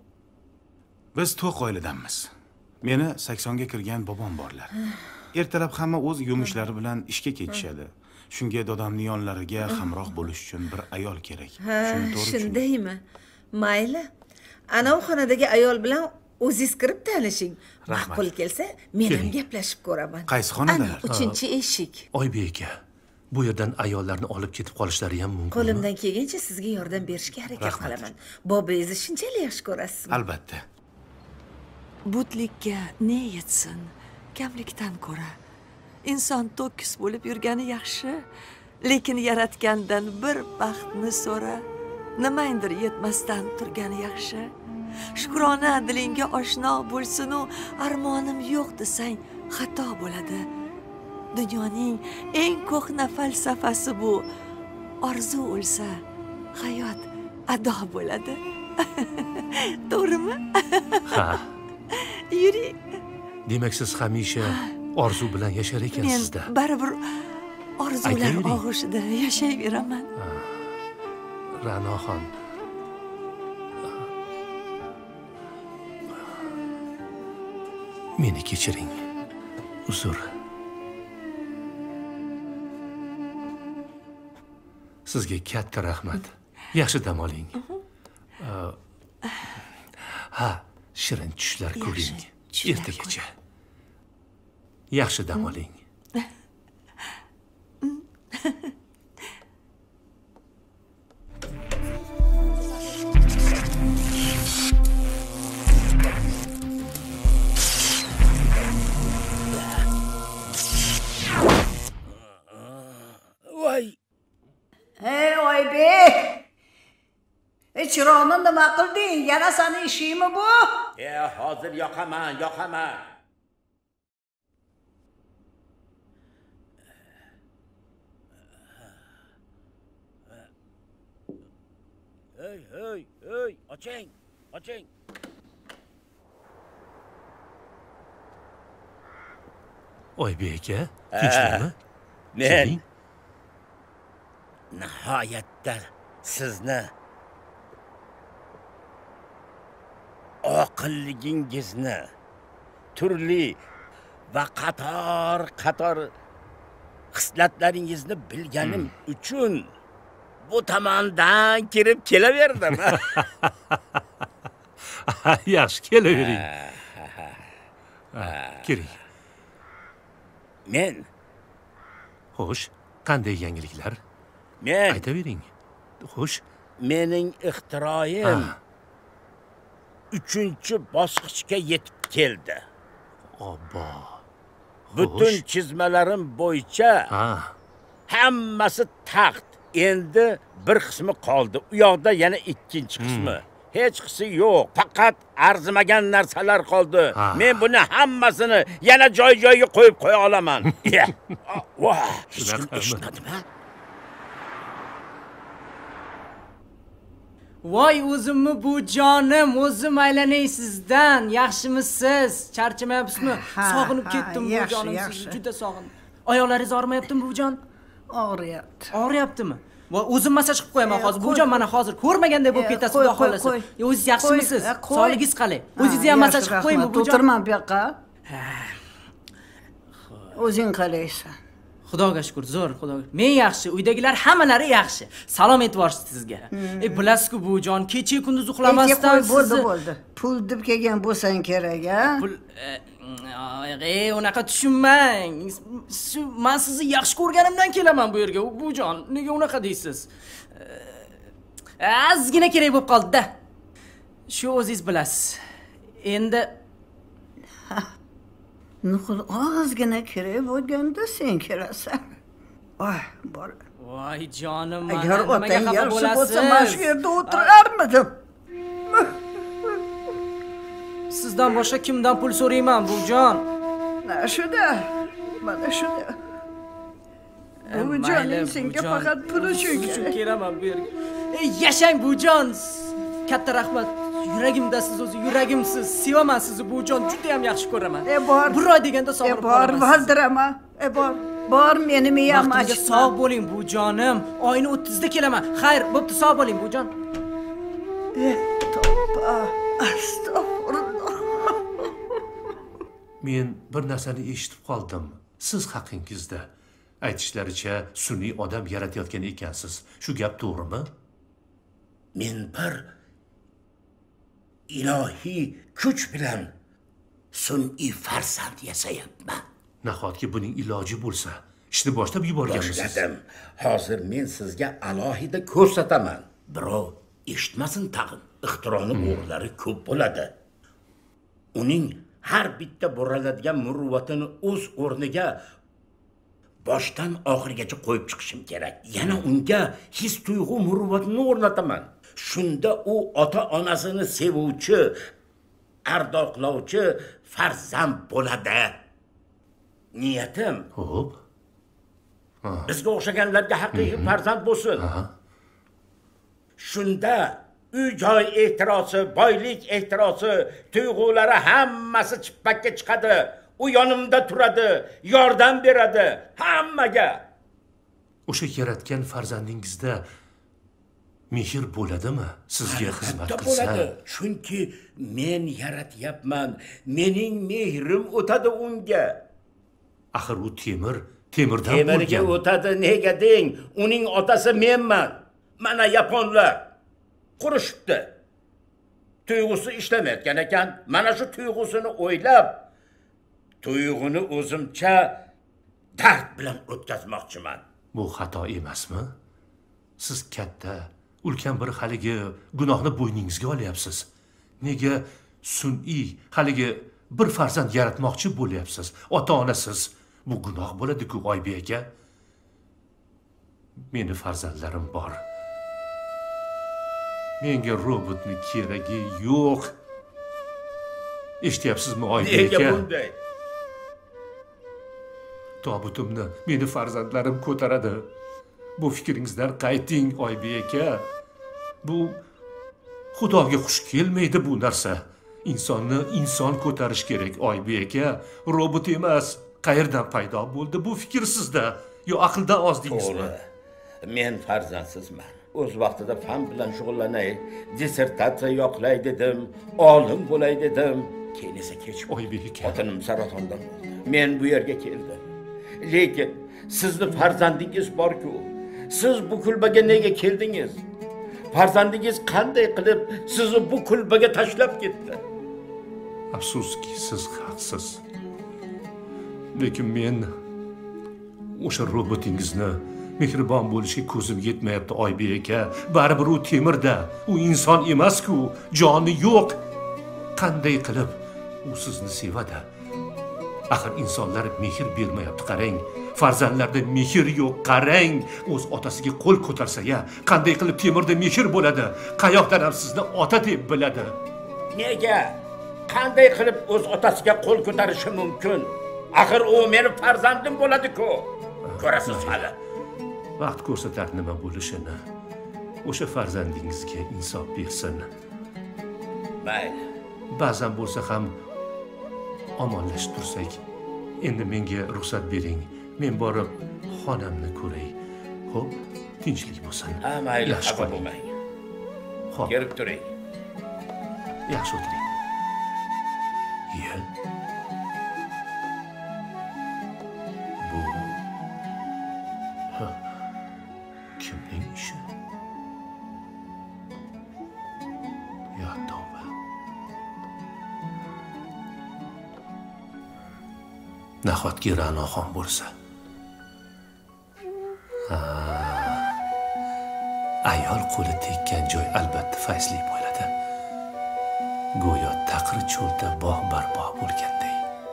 Biz to'q oiladanmiz. Meni 80 ga kirgan bobom borlar. Ertalab hamma o'z yumushlari bilan ishga ketishadi. Shunga dodamning yonlariga hamroh bo'lish uchun bir ayol kerak. Shuni to'g'ri shundaymi? Mayli. Ana u xonadagi ayol bilan o'zingiz kirib tanishing. Ma'qul kelsa, men ham gaplashib ko'raman. Qaysi xonadalar? 3-eshik. Oybek aka, bu yerdan ayollarni olib ketib qolishlari ham mumkin. Qo'limdan kelgancha sizga yordam berishga harakat qilaman. Bobingizni shunchalik yaxshi ko'rasizmi? Albatta. Butlikka ne yetsin? Kamlikdan ko'ra. Inson to'kis bo'lib yurgani yaxshi, lekin yaratgandan bir baxtni so'ra, nimadir yetmasdan turgani yaxshi. Shukrona dilingga oshno bo'lsin-u, armonim yo'q desang xato bo'ladi. Dunyoning eng ko'hna falsafasi bu. Orzu o'lsa, hayot ado bo'ladi. To'g'rimi? Ha. Yuring. Demak, siz hamisha orzu bilan yashar ekansiz-da. Men baribir orzular og'ushida yashayveraman. Ra'noxon. Meni kechiring. Uzr. Sizga katta rahmat. Yaxshi dam oling. Ha, shirin tushlar ko'ring. Ertagacha. Yaxshi dam oling. Voy! Hey Oybek! chiroqni nima qilding? Yana seni ishingmi bu? Hozir yoqaman. Hey, oching. Oybek aka, tinchlikmi? Men nihoyatda sizni oqilligingizni turli va qator xislatlaringizni bilganim uchun bu tomondan kirib kelaverdim. Yaxshi, kelavering. Kiring. Men Xo'sh, qanday yangiliklar? Men aytavering. Xo'sh, mening ixtiroyim 3-bosqichga yetib keldi. Obbo. Butun chizmalarim bo'yicha hammasi taxt. Endi bir qismi qoldi. U yoqda yana ikkinchi qismi. Hech qisi yo'q. Faqat arzimagan narsalar qoldi. Men buni hammasini yana joy-joyiga qo'yib qo'ya olaman. Voh, hech kim eshitmadimi? Voy o'zimmi bu jonim, o'zim aylanay sizdan. Yaxshimisiz? Charchamayapsizmi? Sog'inib ketdim bu jonim, sizni juda sog'indim. Oyoqlaringiz og'rimayaptimi bu jon? Og'riyapti. Og'riyaptimi? Va o'zim masaj qilib qo'yaman hozir. Bu jon mana hozir ko'rmaganday bo'lib ketasiz, xudo xolasa. O'zingiz yaxshimisiz? Sog'ligingiz qalay? O'zingizni ham masaj qilib qo'ying bu jon. O'tirman bu yoqqa. O'zing qalaysan? Xudoga shukr, zo'r, xudoga. Men yaxshi, uydagilar hammalari yaxshi. Salom aytvorishdi sizga. Bilasiz-ku bu jon, kecha kunduz uxlamasdan sizni bo'ldi. Pul deb kelgan bo'lsang kerak, a? Pul unaqa tushunmang. Men sizni yaxshi ko'rganimdan kelaman bu yerga. Bu jon, nega unaqa deysiz? Ozgina kerak bo'lib qoldi-da. Shu o'zingiz bilasiz. Endi Nuqul ozgina kerak bo'lganda sen kelasan. Voy, bor. Voy jonim, agar otang yaxshi bo'lsa, mana shu yerda o'tirarmidim. Sizdan boshqa kimdan pul so'rayman bu jon? Mana shuda. Bu joning senga faqat pul uchun kelaman bu yerga. Yashang bu jon. Katta rahmat. Yuragimdasiz o'zi, yuragimsiz. Sevaman sizni bu jon, juda ham yaxshi ko'raman. Bir oy deganda sog'ib qolaman. Bordiraman. Bor, meni miyam achib. Sog' bo'ling bu jonim. Oyni 30da kelaman. Xayr, bo'pti, sog' bo'ling bu jon. To'ppa. Astag'firulloh. Men bir narsani eshitib qoldim. Siz haqingizda aytishlaricha sun'iy odam yaratayotgan ekansiz. Shu gap to'g'rimi? Men bir ilohiy kuch bilan sun'iy farzand yasayapman. Nahotki buning iloji bo'lsa, ishni boshlab yuborganmisiz? Boshladim. Hozir men sizga alohida ko'rsataman. Birov eshitmasin tag'in. Ixtironi o'g'illari ko'p bo'ladi. Uning har bitta bo'raladigan muruvvatini o'z o'rniga boshdan oxirigacha qo'yib chiqishim kerak. Yana unga his tuyg'u muruvvatini o'rnataman. Shunda u ota-onasini sevuvchi, ardoqlovchi farzand bo'ladi. Niyatim. Xo'p. Bizga o'xshaganlarga haqiqiy farzand bo'lsin. Shunda uy-joy ehtirosi, boylik ehtirosi, tuyg'ulari hammasi chippakka chiqadi. U yonimda turadi, yordam beradi hammaga. O'sha yaratgan farzandingizda mehr bo'ladimi? Sizga xizmat qilsa? Bo'ladi. Chunki men yaratyapman. Mening mehrim o'tadi unga. Axir u temirdan bo'lgan. Temirga o'tadi nega deng? Uning otasi menman. Mana yaponlar qurishibdi. Tuyg'usi ishlamayotgan ekan. Mana shu tuyg'usini o'ylab, tuyg'uni o'zimcha dard bilan o'tkazmoqchiman. Bu xato emasmi? Siz katta, ulkan bir haligi gunohni bo'yningizga olyapsiz. Nega sun'iy haligi bir farzand yaratmoqchi bo'lyapsiz? Ota-onasiz. Bu gunoh bo'ladi-ku, Oybek aka. Meni farzandlarim bor. Menga robotni keragi yo'q. Eshityapsizmi, Oybek aka? Nega bunday? Tobutimni meni farzandlarim ko'taradi. Bu fikringizdan qayting, Oybek aka. Bu Xudoga xush kelmaydi bu narsa. Insonni inson ko'tarish kerak, Oybek aka. Robot emas. Qayerdan paydo bo'ldi bu fikr sizda? Yo aqldan ozdingizmi? To'g'ri. Men farzandsizman. O'z vaqtida fan bilan shug'ullanay, dissertatsiya yoqlay dedim, olim bo'lay dedim. Keyin esa kech Oybek aka. Xotinim saratondan o'ldi. Men bu yerga keldim. Lekin sizni farzandingiz bor-ku. Siz bu kulbaga nega keldingiz? Farzandingiz qanday qilib sizni bu kulbaga tashlab ketdi? Afsuski, siz haqsiz. Lekin men o'sha robotingizni mehribon bo'lishga ko'zim yetmayapti, Oybek aka. Baribir u temirda, u inson emas-ku, joni yo'q. Qanday qilib u sizni sevadi? Axir insonlar mehr bermayapti, qarang. Farzandlarda mehr yo'q, qarang. O'z otasiga qo'l ko'tarsa-ya, qanday qilib temirda mehr bo'ladi? Qayoqdan ham sizni ota deb biladi? Nega? Qanday qilib o'z otasiga qo'l ko'tarishi mumkin? Axir u meni farzandim bo'ladi-ku. Ko'rasiz hali. Vaqt ko'rsatar nima bo'lishini. O'sha farzandingizga insof bersin. Mayli. Ba'zan bo'lsa ham omonlashib tursak. Endi menga ruxsat bering. Men borib xonamni ko'ray. Xo'p, tinchlik bo'lsin. Ha, mayli, xafa bo'lmang. Xo'p. Kelib turing. Yaxshi o'tiring. Yel. Bu kimning ishi? Ya tavba. Nahotki Ra'noxon bo'lsa. Ayol qo'li tekkan joy albatta fayzli bo'ladi. Go'yo taqir cho'lda bog' barpo bo'lganday.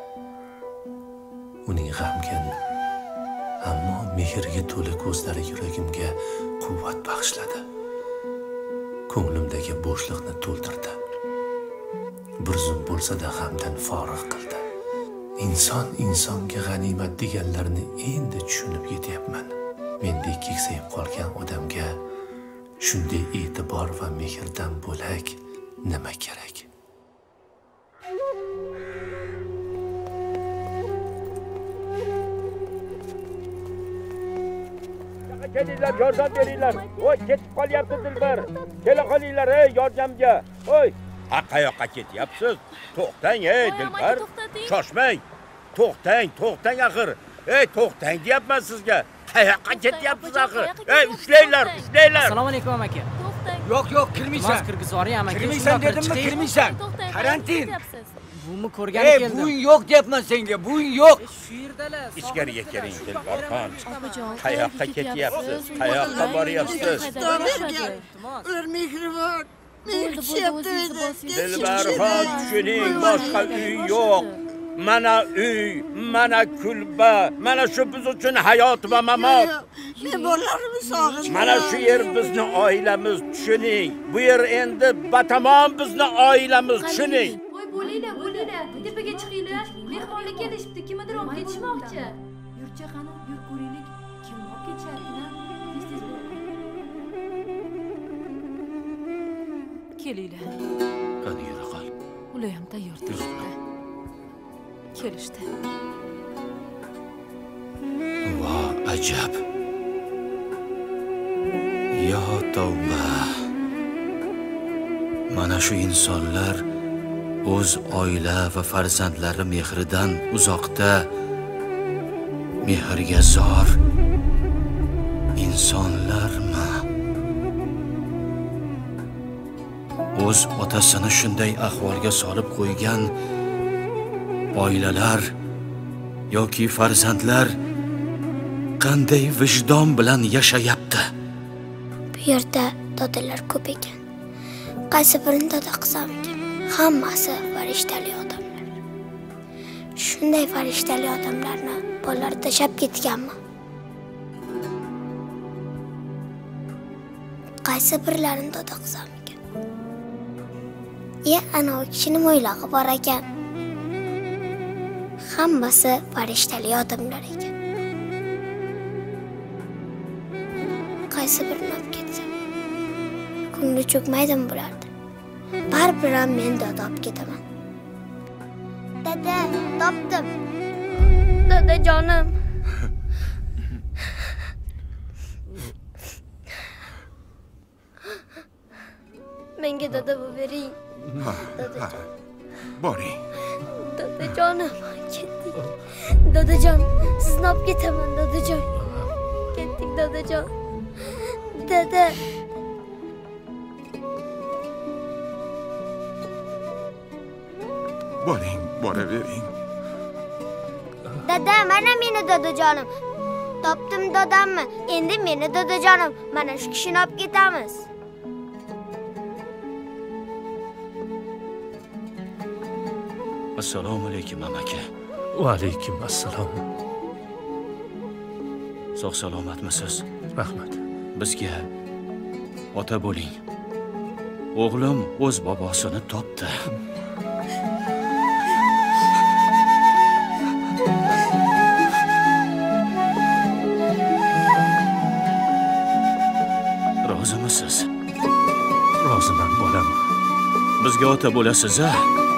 Uning g'amgin, ammo mehrga to'la ko'zlari yuragimga quvvat bag'ishladi. Ko'nglimdagi bo'shliqni to'ldirdi. Bir zum bo'lsa-da g'amdan forig' qildi. Inson insonga g'animat deganlarini endi tushunib yetyapman. Mendek keksayib qolgan odamga shunday e'tibor va mehrdan bo'lak nima kerak? Kelinglar, yordam beringlar. Voy, ketib qolyapti Dilbar. Kela qolinglar, ey, yordamga. Voy, qayoqqa ketyapsiz? To'xtang, ey, Dilbar. Shoshmang. To'xtang axir. Ey, to'xtang deyapman sizga. Qayoqqa ketyapsiz axir? Ey, ushlanglar. Assalomu alaykum amaki. Yo'q, kirmaysan. Kirgizvoring amaki. Kirmaysan dedimmi? Kirmaysan. Karantin. Buni ko'rgani keldim. Buning yo'q deyapman senga. Buning yo'q. Shu yerdalar. Ichkariga kiring, Dilbarxon. Qayoqqa ketyapsiz? Qayoqqa boryapsiz? Ular mehribon. Men kichyapti edi. Dilbarxon, tushuning, boshqa uy yo'q. Mana uy, mana kulba, mana shu biz uchun hayot va mamot. Men bolalarimni sog'indim. Mana shu yer bizni oilamiz, tushuning. Bu yer endi batamom bizni oilamiz, tushuning. Voy, bo'linglar. Tepaga chiqinglar. Mehmonlar kelishibdi. Kimdir olib ketishmoqchi. Yurcha xanim, yur ko'raylik. Kim olib ketisharkan? Tez Kelinglar. Qani yura qol. Ular ham tayyor turibdi. Kelishdi. Va ajab. Yo tavba. Mana shu insonlar o'z oila va farzandlari mehridan uzoqda, mehrga zor insonlarmi? O'z otasini shunday ahvolga solib qo'ygan oilalar yoki farzandlar qanday vijdon bilan yashayapti? Bu yerda dodalar ko'p ekan. Qaysi birini doda qilsam ekan? Hammasi farishtali odamlar. Shunday farishtali odamlarni bolalar tashlab ketganmi? Qaysi birlarini doda qilsam ekan? anavi kishini mo'ylog'i bor ekan. Hammasi farishtali odamlar ekan. Qaysi birini olib ketsam, ko'ngli cho'kmaydimi bularni? Baribir ham men dada olib ketaman. Dada, topdim. Dadajonim. Menga dada bering. Dadajon. Boring. Dadajonim, ketdik. Dadajon, sizni olib ketaman, dadajon. Ketdik, dadajon. Dada. Boring, boravering. Dada, mana meni dadajonim. Topdim dadamni. Endi meni dadajonim. Mana shu kishini olib ketamiz. Assalomu alaykum amaki. Va alaykum assalom. Sog' salomatmisiz? Rahmat. Bizga ota bo'ling. O'g'lim o'z bobosini topdi. Rozimisiz? Roziman, bolam. Bizga ota bo'lasiz-a?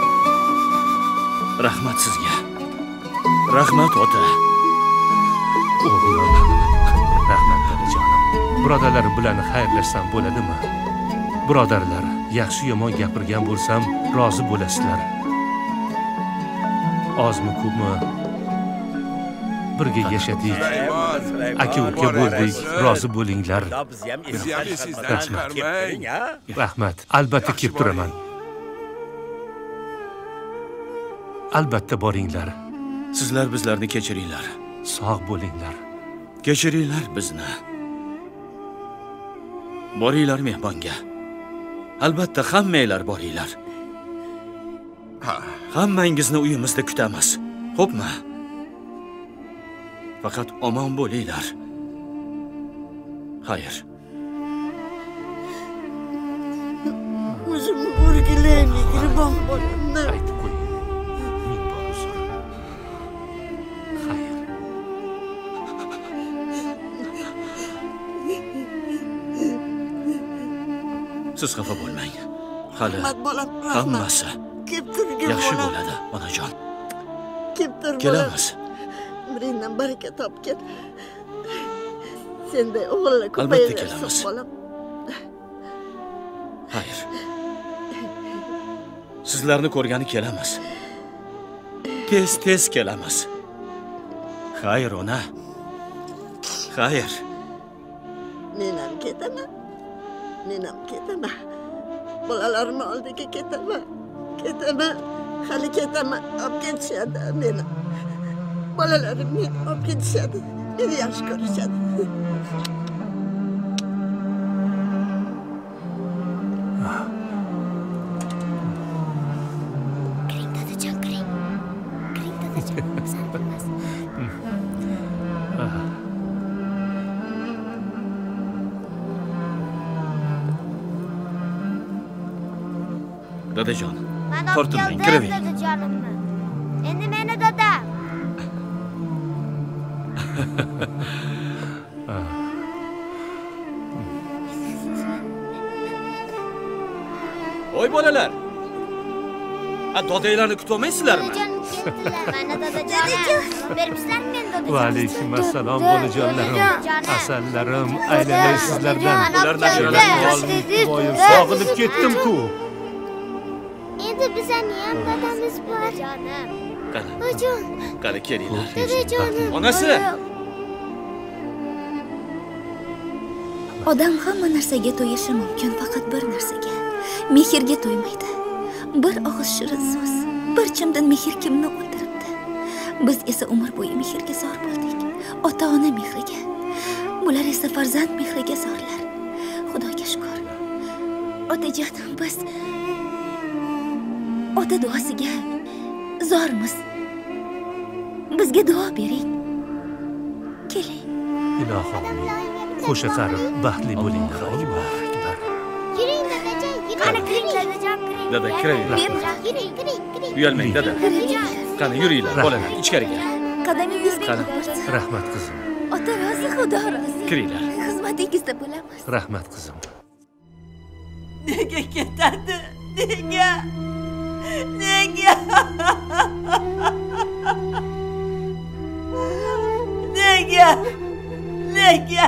Rahmat sizga. Rahmat ota. O'g'lim. Rahmat dadajonim. Birodarlarim bilan xayrlashsam bo'ladimi? Birodarlar, yaxshi yomon gapirgan bo'lsam, rozi bo'lasizlar. Ozmi, ko'pmi birga yashadik. Aka-uka bo'ldik, rozi bo'linglar. Rahmat. Albatta kelib turaman. Albatta boringlar. Sizlar bizlarni kechiringlar. Sog' bo'linglar. Kechiringlar bizni. Boringlar mehmonga. Albatta hammanglar boringlar. Hammangizni uyimizda kutamiz. Xo'pmi? Faqat omon bo'linglar. Xayr. O'zimni o'rgilay, mehribon bolamni. Aytib qo'ying. Ming bor uzr. Xayr. Siz xafa bo'lmang. Hali Rahmat bolam, rahmat. hammasi Kelib turgin yaxshi bolam. bo'ladi, onajon. Kelib tur bolam. Kelamiz. Umringdan baraka topgin. Senday o'g'illar Albatta ko'payaversin kelamiz. bolam. Xayr. Sizlarni ko'rgani kelamiz. Tez kelamiz. Xayr, ona. Xayr. Men ham ketaman. Men ham ketaman. Bolalarimni oldiga ketaman. Ketaman. Hali ketaman. Olib ketishadi meni. Bolalarim meni olib ketishadi. Meni yaxshi ko'rishadi. Kiring dadajon, kiring. Kiring dadajon. San bilmas. Dadajon, Men olib tortinmang, keldim kiravering. dadajonimni. Endi meni dadam. Voy bolalar. Dodanglarni kutolmaysizlarmi? Dadajon ketdilar. Mana dadajonim. Beribsizlarmi men dadajon? Va alaykum assalom bolajonlarim. Asallarim, aylanay sizlardan. Bular nabiralarni Voyim, sog'inib ketdim-ku. Endi bizani ham dadamiz bor. Jonim. Ojon. Qani kelinglar. Dadajonim. Onasi. Odam hamma narsaga to'yishi mumkin, faqat bir narsaga. Mehrga to'ymaydi. Bir og'iz shirin so'z, bir chimdan mehr kimni o'ldiribdi. Biz esa umr bo'yi mehrga zor bo'ldik. Ota-ona mehriga. Bular esa farzand mehriga zorlar. Xudoga shukr. Otajon, biz ota duosiga zormiz. Bizga duo bering. Keling. Ilohim, qo'sha qarib baxtli bo'linglar. Allohu akbar. Kiring dadajon, kiring. Qani kiring dadajon, kiring. Dada, kiraveringlar. Uyalmang, dada. Qani, yuringlar, bolalar, ichkariga. Qadamingiz Qani, rahmat qizim. Ota rozi, xudo rozi. Kiringlar. Xizmatingizda bo'lamiz. Rahmat qizim. Nega ketadi? Nega? Nega? Nega? Nega?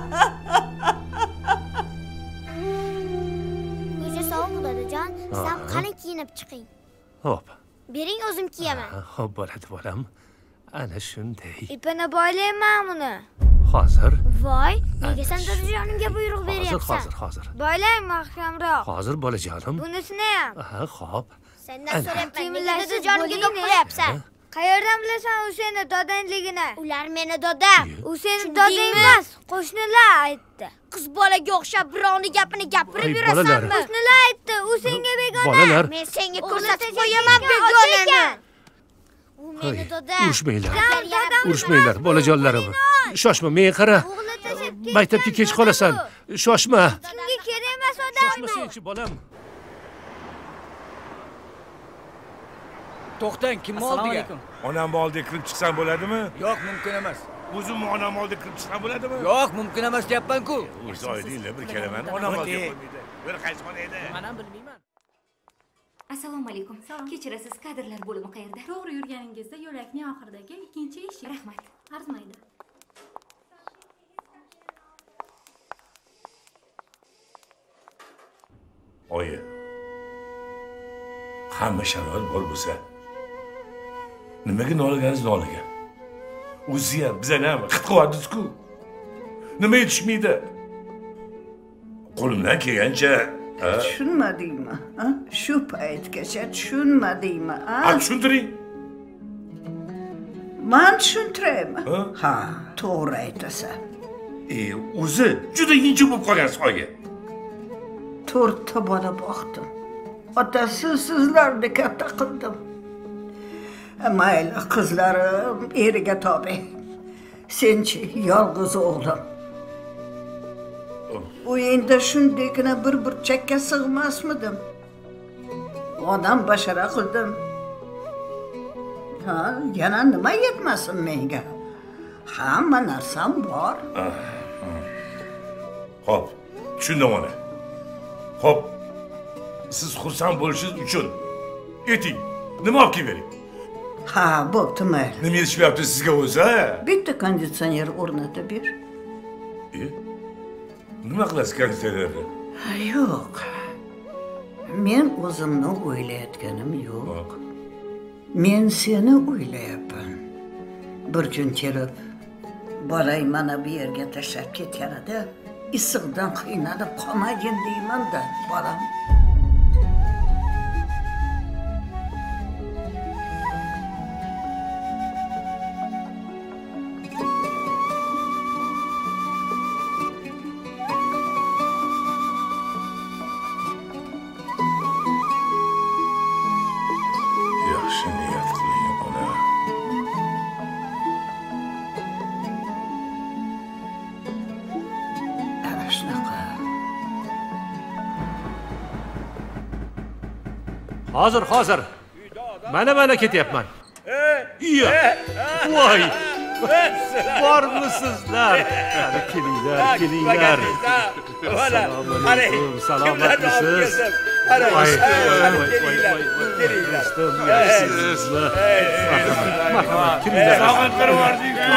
Ko'cha sovuq dadajon, sizam qalin kiyinib chiqing. Hop. Bering o'zim kiyaman. Hop bo'ladi bolam. Ana shunday. Ipini boylayman buni. Hozir. Voy, nega sen dadajonimga buyruq beryapsan? Hozir. Boylang mahkamroq. Hozir bolajonim. Bunisini ham. Ha, xo'p. Sendan so'rayapman, nega dadajonimga deb qo'yapsan? Qayerdan bilasan u seni dodangligini? Ular meni dodam. U seni dodang emas, qo'shnilar aytdi. Qiz bolaga o'xshab birovni gapini gapirib yurasanmi? Qo'shnilar aytdi, u senga begona. Bolalar. Men senga ko'rsatib qo'yaman begonani. U meni dodam. Urushmanglar, bolajonlarim. Shoshma, men qara. Maktabga kech qolasan. Shoshma. Senga kerak emas odam. Shoshmasenchi, bolam. To'xtang, kimni oldiga? Onamni oldiga kirib chiqsam bo'ladimi? Yo'q, mumkin emas. O'zimni onamni oldiga kirib chiqsam bo'ladimi? Yo'q, mumkin emas deyapman-ku. O'zi oydinglar, bir kelaman. Onam oldiga qo'ymaydi. Bir qaysi xona edi? Men ham bilmayman. Assalomu alaykum. Kechirasiz, kadrlar bo'limi qayerda? To'g'ri yurganingizda yo'lakning oxiridagi ikkinchi eshik. Rahmat. Arzmaydi. Oyi. Hamma sharoit bor bo'lsa, nimaga noligansiz noligan? O'zi ham bizani ham xit qilyapsiz-ku. Nima yetishmaydi? Qo'limdan kelgancha Tushunmadingmi? Shu paytgacha tushunmadingmi? Tushuntiring. Men tushuntiraymi? Ha, to'g'ri aytasan. O'zi juda injiq bo'lib qolgansiz oyi. 4 ta bola boqdim. Otasi sizlarni katta qildim. Mayli, qizlarim eriga tobe. Senchi yolg'iz o'g'lim. U endi shundagina bir burchakka sig'masmidim. Odam bashara qildim. Ha, yana nima yetmasin menga? Hamma narsam bor. Xo'p, tushundim ona. Xo'p, siz xursand bo'lishingiz uchun ayting, nima olib kelib Ha, bo'pti, mayli. Nima yetishmayapti sizga o'zi? Bitta konditsioner o'rnatib ber. Nima qilasiz konditsionerni? Yo'q. Men o'zimni o'ylayotganim yo'q. Men seni o'ylayapman. Bir kun kelib, bolang mana bu yerga tashlab ketganida, issiqdan qiynalib qolmagin deyman-da, bolam. Hozir. Mana ketyapman. Iya. Voy. Bormisizlar? Qani kelinglar. Assalomu alaykum. Salomatmisiz? Voy. Kelinglar. Marhamat, kelinglar. Sog'intirib yubordingiz-ku.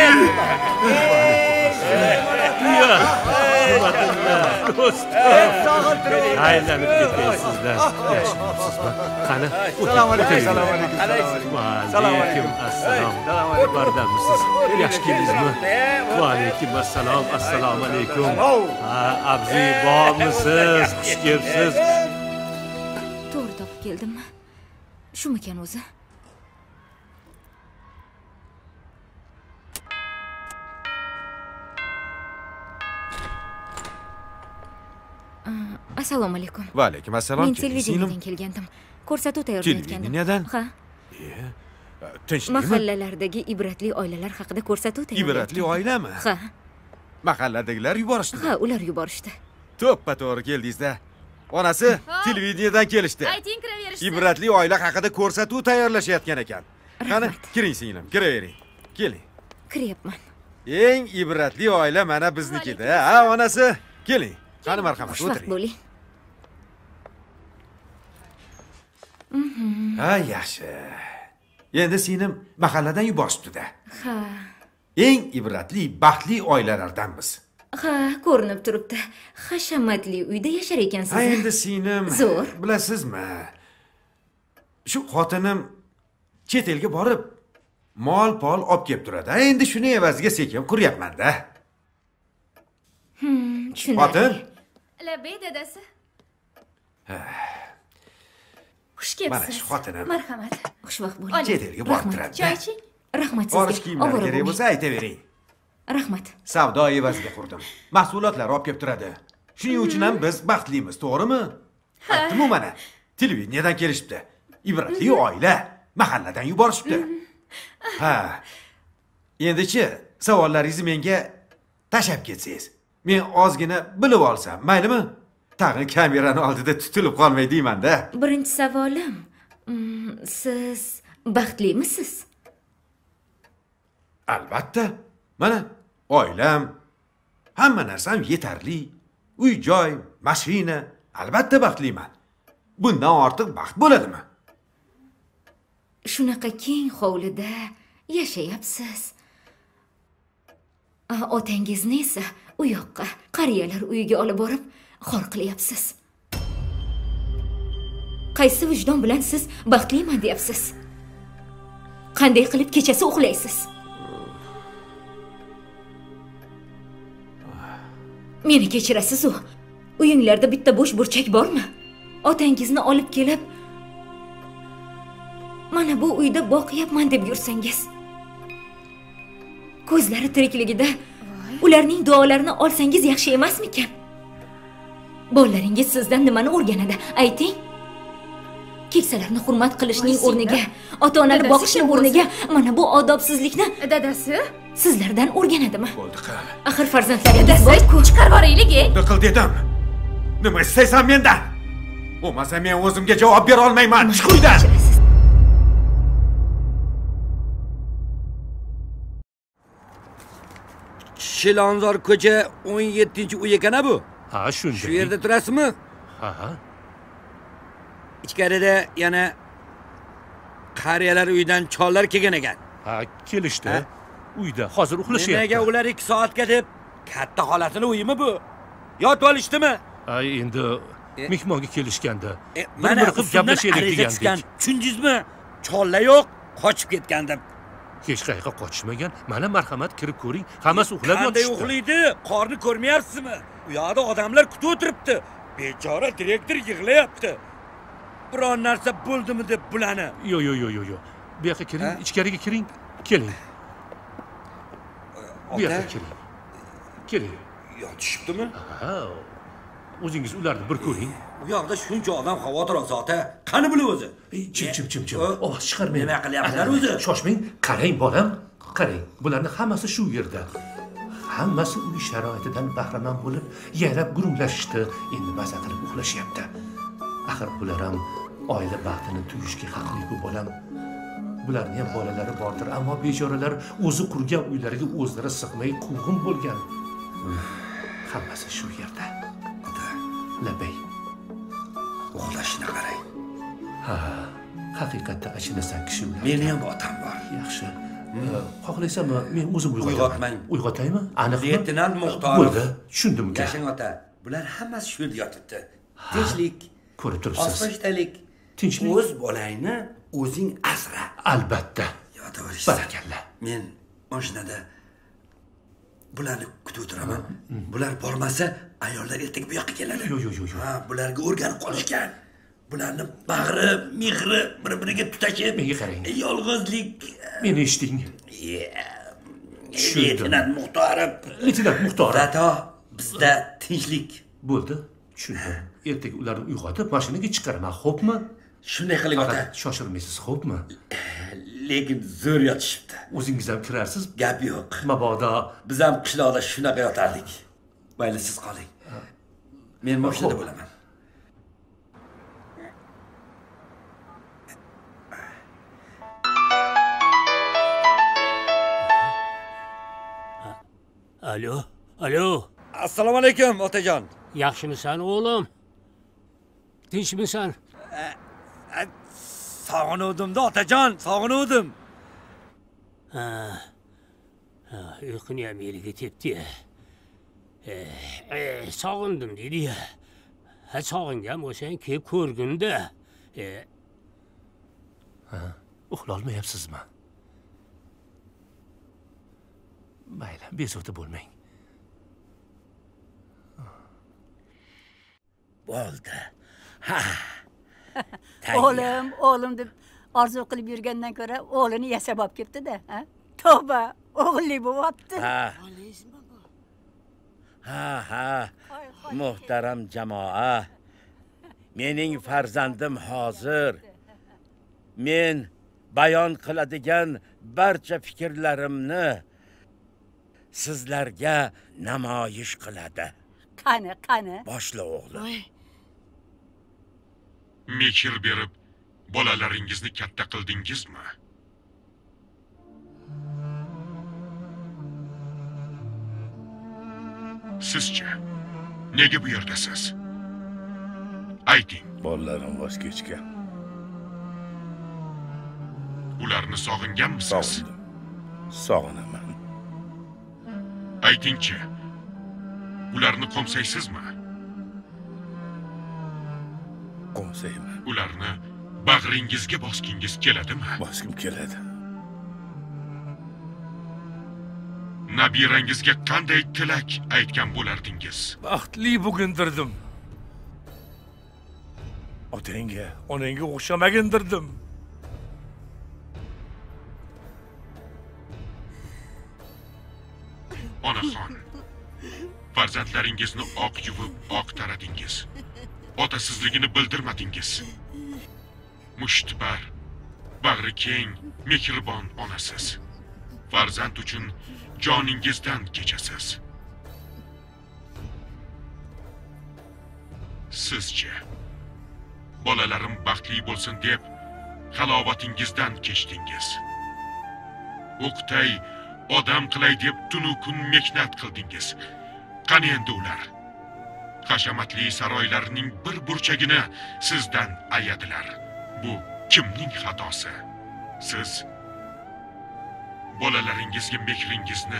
Iya. Do'stim. Aylanib ketyapsizlar. Yaxshimisiz? Qani, Assalomu alaykum. Alaykum assalom. Bardamisiz? Yaxshi keldingizmi? Va alaykum assalom. Assalomu alaykum. Ha, abzi bormisiz? Xush kelibsiz. To'g'ri topib keldimmi? Shumikan o'zi? Assalomu alaykum. Va alaykum assalom. Men televideniyadan kelgandim. Ko'rsatuv tayyorlayotgandim. Televideniyadan? Ha. Tinchlikmi? Mahallalardagi ibratli oilalar haqida ko'rsatuv tayyorlayapti. Ibratli oilami? Ha. Mahalladagilar yuborishdi. Ha, ular yuborishdi. To'ppa-to'g'ri keldingiz-da. Onasi televideniyadan kelishdi. Ayting, kiraverishdi. Ibratli oila haqida ko'rsatuv tayyorlashayotgan ekan. Qani, kiring singlim, kiravering. Keling. Kiryapman. Eng ibratli oila mana biznikida. Ha, onasi, keling. Qani marhamat, o'tiring. Bo'ling. Ha, yaxshi. Endi seni mahalladan yuborishibdi-da. Ha. Eng ibratli, baxtli oilalardanmiz. Ha, ko'rinib turibdi. Hashamatli uyda yashar ekansiz. Ha, endi singlim, zo'r. Bilasizmi? Shu xotinim chet elga borib, mol-pol olib kelib turadi. Endi shuni evaziga sekin quryapman-da. Tushunarli. Xotin? Labay dadasi. Xush Mana kelibsiz. shu xotinim. Marhamat. Xushvaqt bo'ling. Chet elga borib turadi. Choy iching. Rahmat Borish sizga. kiyimlari kerak bo'lsa aytavering. Rahmat. Savdo evaziga qurdim. Mahsulotlar olib kelib turadi. Shuning uchun ham biz baxtlimiz, to'g'rimi? Aytdim-ku mana. Televideniyadan kelishibdi. Ibratli oila, mahalladan yuborishibdi. Ha. Endi-chi, savollaringizni menga tashab ketsangiz, men ozgina bilib olsam, maylimi? Tag'in kamerani oldida tutilib qolmay deyman-da. Birinchi savolim, siz baxtlimisiz? Albatta. Mana oilam, hamma narsam yetarli. Uy-joy, mashina, albatta baxtliman. Bundan ortiq baxt bo'ladimi? Shunaqa keng hovlida yashayapsiz. Otangizni esa u yoqqa, qariyalar uyiga olib borib xor qilyapsiz. Qaysi vijdon bilan siz baxtliman deyapsiz? Qanday qilib kechasi uxlaysiz? Meni kechirasiz-ku. Uyinglarda bitta bo'sh burchak bormi? Otangizni olib kelib, mana bu uyda boqyapman deb yursangiz. Ko'zlari tirikligida ularning duolarini olsangiz yaxshi emasmikan? Bolalaringiz sizdan nimani o'rganadi? Ayting. Keksalarni hurmat qilishning o'rniga, ota-onani boqishning o'rniga mana bu odobsizlikni dadasi sizlardan o'rganadimi? Bo'ldi, qani. Axir farzandlaringiz bor-ku. Chiqarib yuboraylik. Biqil dedim. Nima istaysan mendan? Bo'lmasa men o'zimga javob bera olmayman. Chiq uydan. Shilonzor ko'cha 17-uy ekan bu. Ha, shunday. Shu yerda turasizmi? Ha. Ichkarida yana qariyalar uyidan chollar kelgan ekan. Ha, kelishdi. Uyda hozir uxlashyapti. Nimaga ular 2 soatga deb katta xolasini uyimi bu? Yotib olishdimi? Ha, endi mehmonga kelishganda Mana bir qilib gaplashaylik degandik. Tushundingizmi? Chollar yo'q, qochib ketgandim. Hech qayerga qochishmagan. Mana marhamat kirib ko'ring. Hammasi uxlab yotishdi. Qanday uxlaydi? Qorni ko'rmayapsizmi? U yoqda odamlar kutib o'tiribdi. Bechora direktor yig'layapti. Biron narsa bo'ldimi deb bularni. Yo'q. Bu yoqqa kiring, ichkariga kiring. Keling. Bu yoqqa kiring. Keling. Yotishibdimi? Ha. O'zingiz ularni bir ko'ring. U yoqda shuncha odam xavotir olsa, qani bular o'zi? Chim. Ovoz chiqarmang. Nima qilyapsizlar o'zi? Shoshmang. Qarang bolam, qarang. Bularning hammasi shu yerda. Hammasi uy sharoitidan bahramand bo'lib, yayrab gurunglashishdi. Endi maza qilib uxlashyapti. Axir bular ham oila baxtini tuyishga haqli-ku bolam. Bularning ham bolalari bordir, ammo bechoralar o'zi qurgan uylariga o'zlari sig'may quvg'in bo'lgan. Hammasi shu yerda. Labay. Uxlashini qarang. Ha, haqiqatda achinasan kishi ular. Meni ham otam bor. Yaxshi. Xohlaysanmi, men o'zim uyg'otmang. Uyg'otaymi? Aniqmi? Leytenant Muxtorov. Bo'ldi, tushundim. Yashang ota. Bular hammasi shu yerda yotibdi. Tinchlik. Ko'rib turibsiz. Osoyishtalik. Tinchlik. O'z bolangni o'zing asra. Albatta. Yotib olishsin. Barakalla. Men mashinada bularni kutib o'tiraman. Bular bormasa, ayollar ertaga bu yoqqa keladi. Yo'q. Ha, bularga o'rganib qolishgan. Bularni bag'ri, mehri bir-biriga tutashib, menga qarang. Yolg'izlik. Meni eshiting. Leytenant Muxtorov. Leytenant Muxtorov. Dato, bizda tinchlik. Bo'ldi, tushundim. Ertaga ularni uyg'otib, mashinaga chiqaraman, xo'pmi? Shunday qiling ota. Shoshilmaysiz, xo'pmi? Lekin zo'r yotishibdi. O'zingiz ham kirarsiz? Gap yo'q. Mabodo biz ham qishloqda shunaqa yotardik. Mayli siz qoling. Men mashinada bo'laman. Alo, alo. Assalomu alaykum, otajon. Yaxshimisan, o'g'lim? Tinchmisan? Sog'inuvdim-da, otajon, sog'inuvdim. Uyquni ham yeliga tepdi. Sog'indim deydi-ya. Sog'ingan bo'lsang, kelib ko'rgin-da. Uxlolmayapsizmi? Mayli, bezovta bo'lmang. Bo'ldi. O'g'lim deb orzu qilib yurgandan ko'ra o'g'lini yasab olib ketdi-da, ha? Tavba, o'g'illi bo'lyapti. Ha. Muhtaram jamoa. Mening farzandim hozir. Men bayon qiladigan barcha fikrlarimni sizlarga namoyish qiladi. Qani. Boshla o'g'lim. Mekir berib bolalaringizni katta qildingizmi? Sizcha nega bu yerdasiz? Ayting. Bolalarim voz kechgan. Ularni sog'inganmisiz? Sog'inaman. Aytingchi, ularni qo'msaysizmi? Qo'msayman. Ularni bag'ringizga boskingiz keladimi? Boskim keladi. Nabirangizga qanday tilak aytgan bo'lardingiz? Baxtli bugundirdim. Otangga, onangga o'xshamagindirdim. Onaxon, farzandlaringizni oq yuvib, oq taradingiz. Otasizligini bildirmadingiz. Mushtipar, bag'ri keng, mehribon onasiz. Farzand uchun joningizdan kechasiz. Sizcha bolalarim baxtli bo'lsin deb halovatingizdan kechdingiz. O'qitay, odam qilay deb tunu kun mehnat qildingiz. Qani endi ular? Hashamatli saroylarning bir burchagini sizdan ayadilar. Bu kimning xatosi? Siz bolalaringizga mehringizni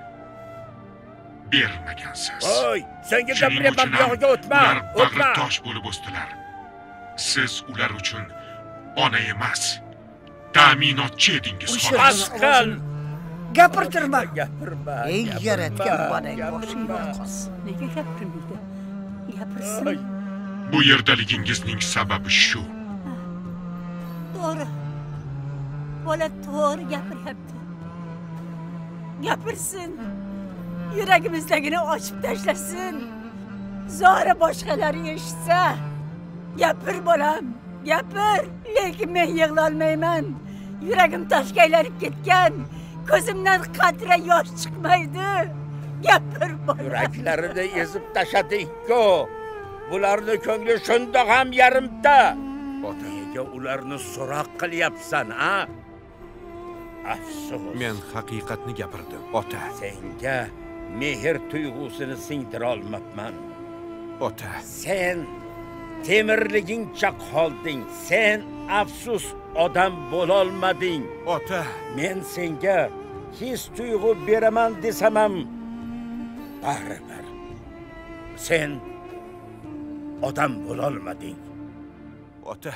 bermagansiz. Voy, senga gapiryapman, bu yoqqa o'tma. Bag'ri tosh bo'lib o'sdilar. Siz ular uchun ona emas, ta'minotchi edingiz. Pasqal. Gapirtirma. Gapirma. Ey yaratgan bolang boshingga qolsin. Nega gapirmaydi? Gapirsin. Bu yerdaligingizning sababi shu. To'g'ri. Bola to'g'ri gapiryapti. Gapirsin. Yuragimizdagini ochib tashlasin. Zora boshqalar eshitsa. Gapir bolam, gapir. Lekin men yig'lolmayman. Yuragim toshga aylanib ketgan. Ko'zimdan qatra yosh chiqmaydi. Gapir bolam. Yuraklarini ezib tashladik-ku. Bularni ko'ngli shundoq ham yarimta. Nega ularni so'roq qilyapsan, ha? Afsus. Men haqiqatni gapirdim, ota. Senga mehr tuyg'usini singdira olmabman. Ota. Sen temirligingcha qolding. Sen afsus odam bo'lolmading. Ota. Men senga his tuyg'u beraman desam ham baribir. Sen odam bo'lolmading. Ota.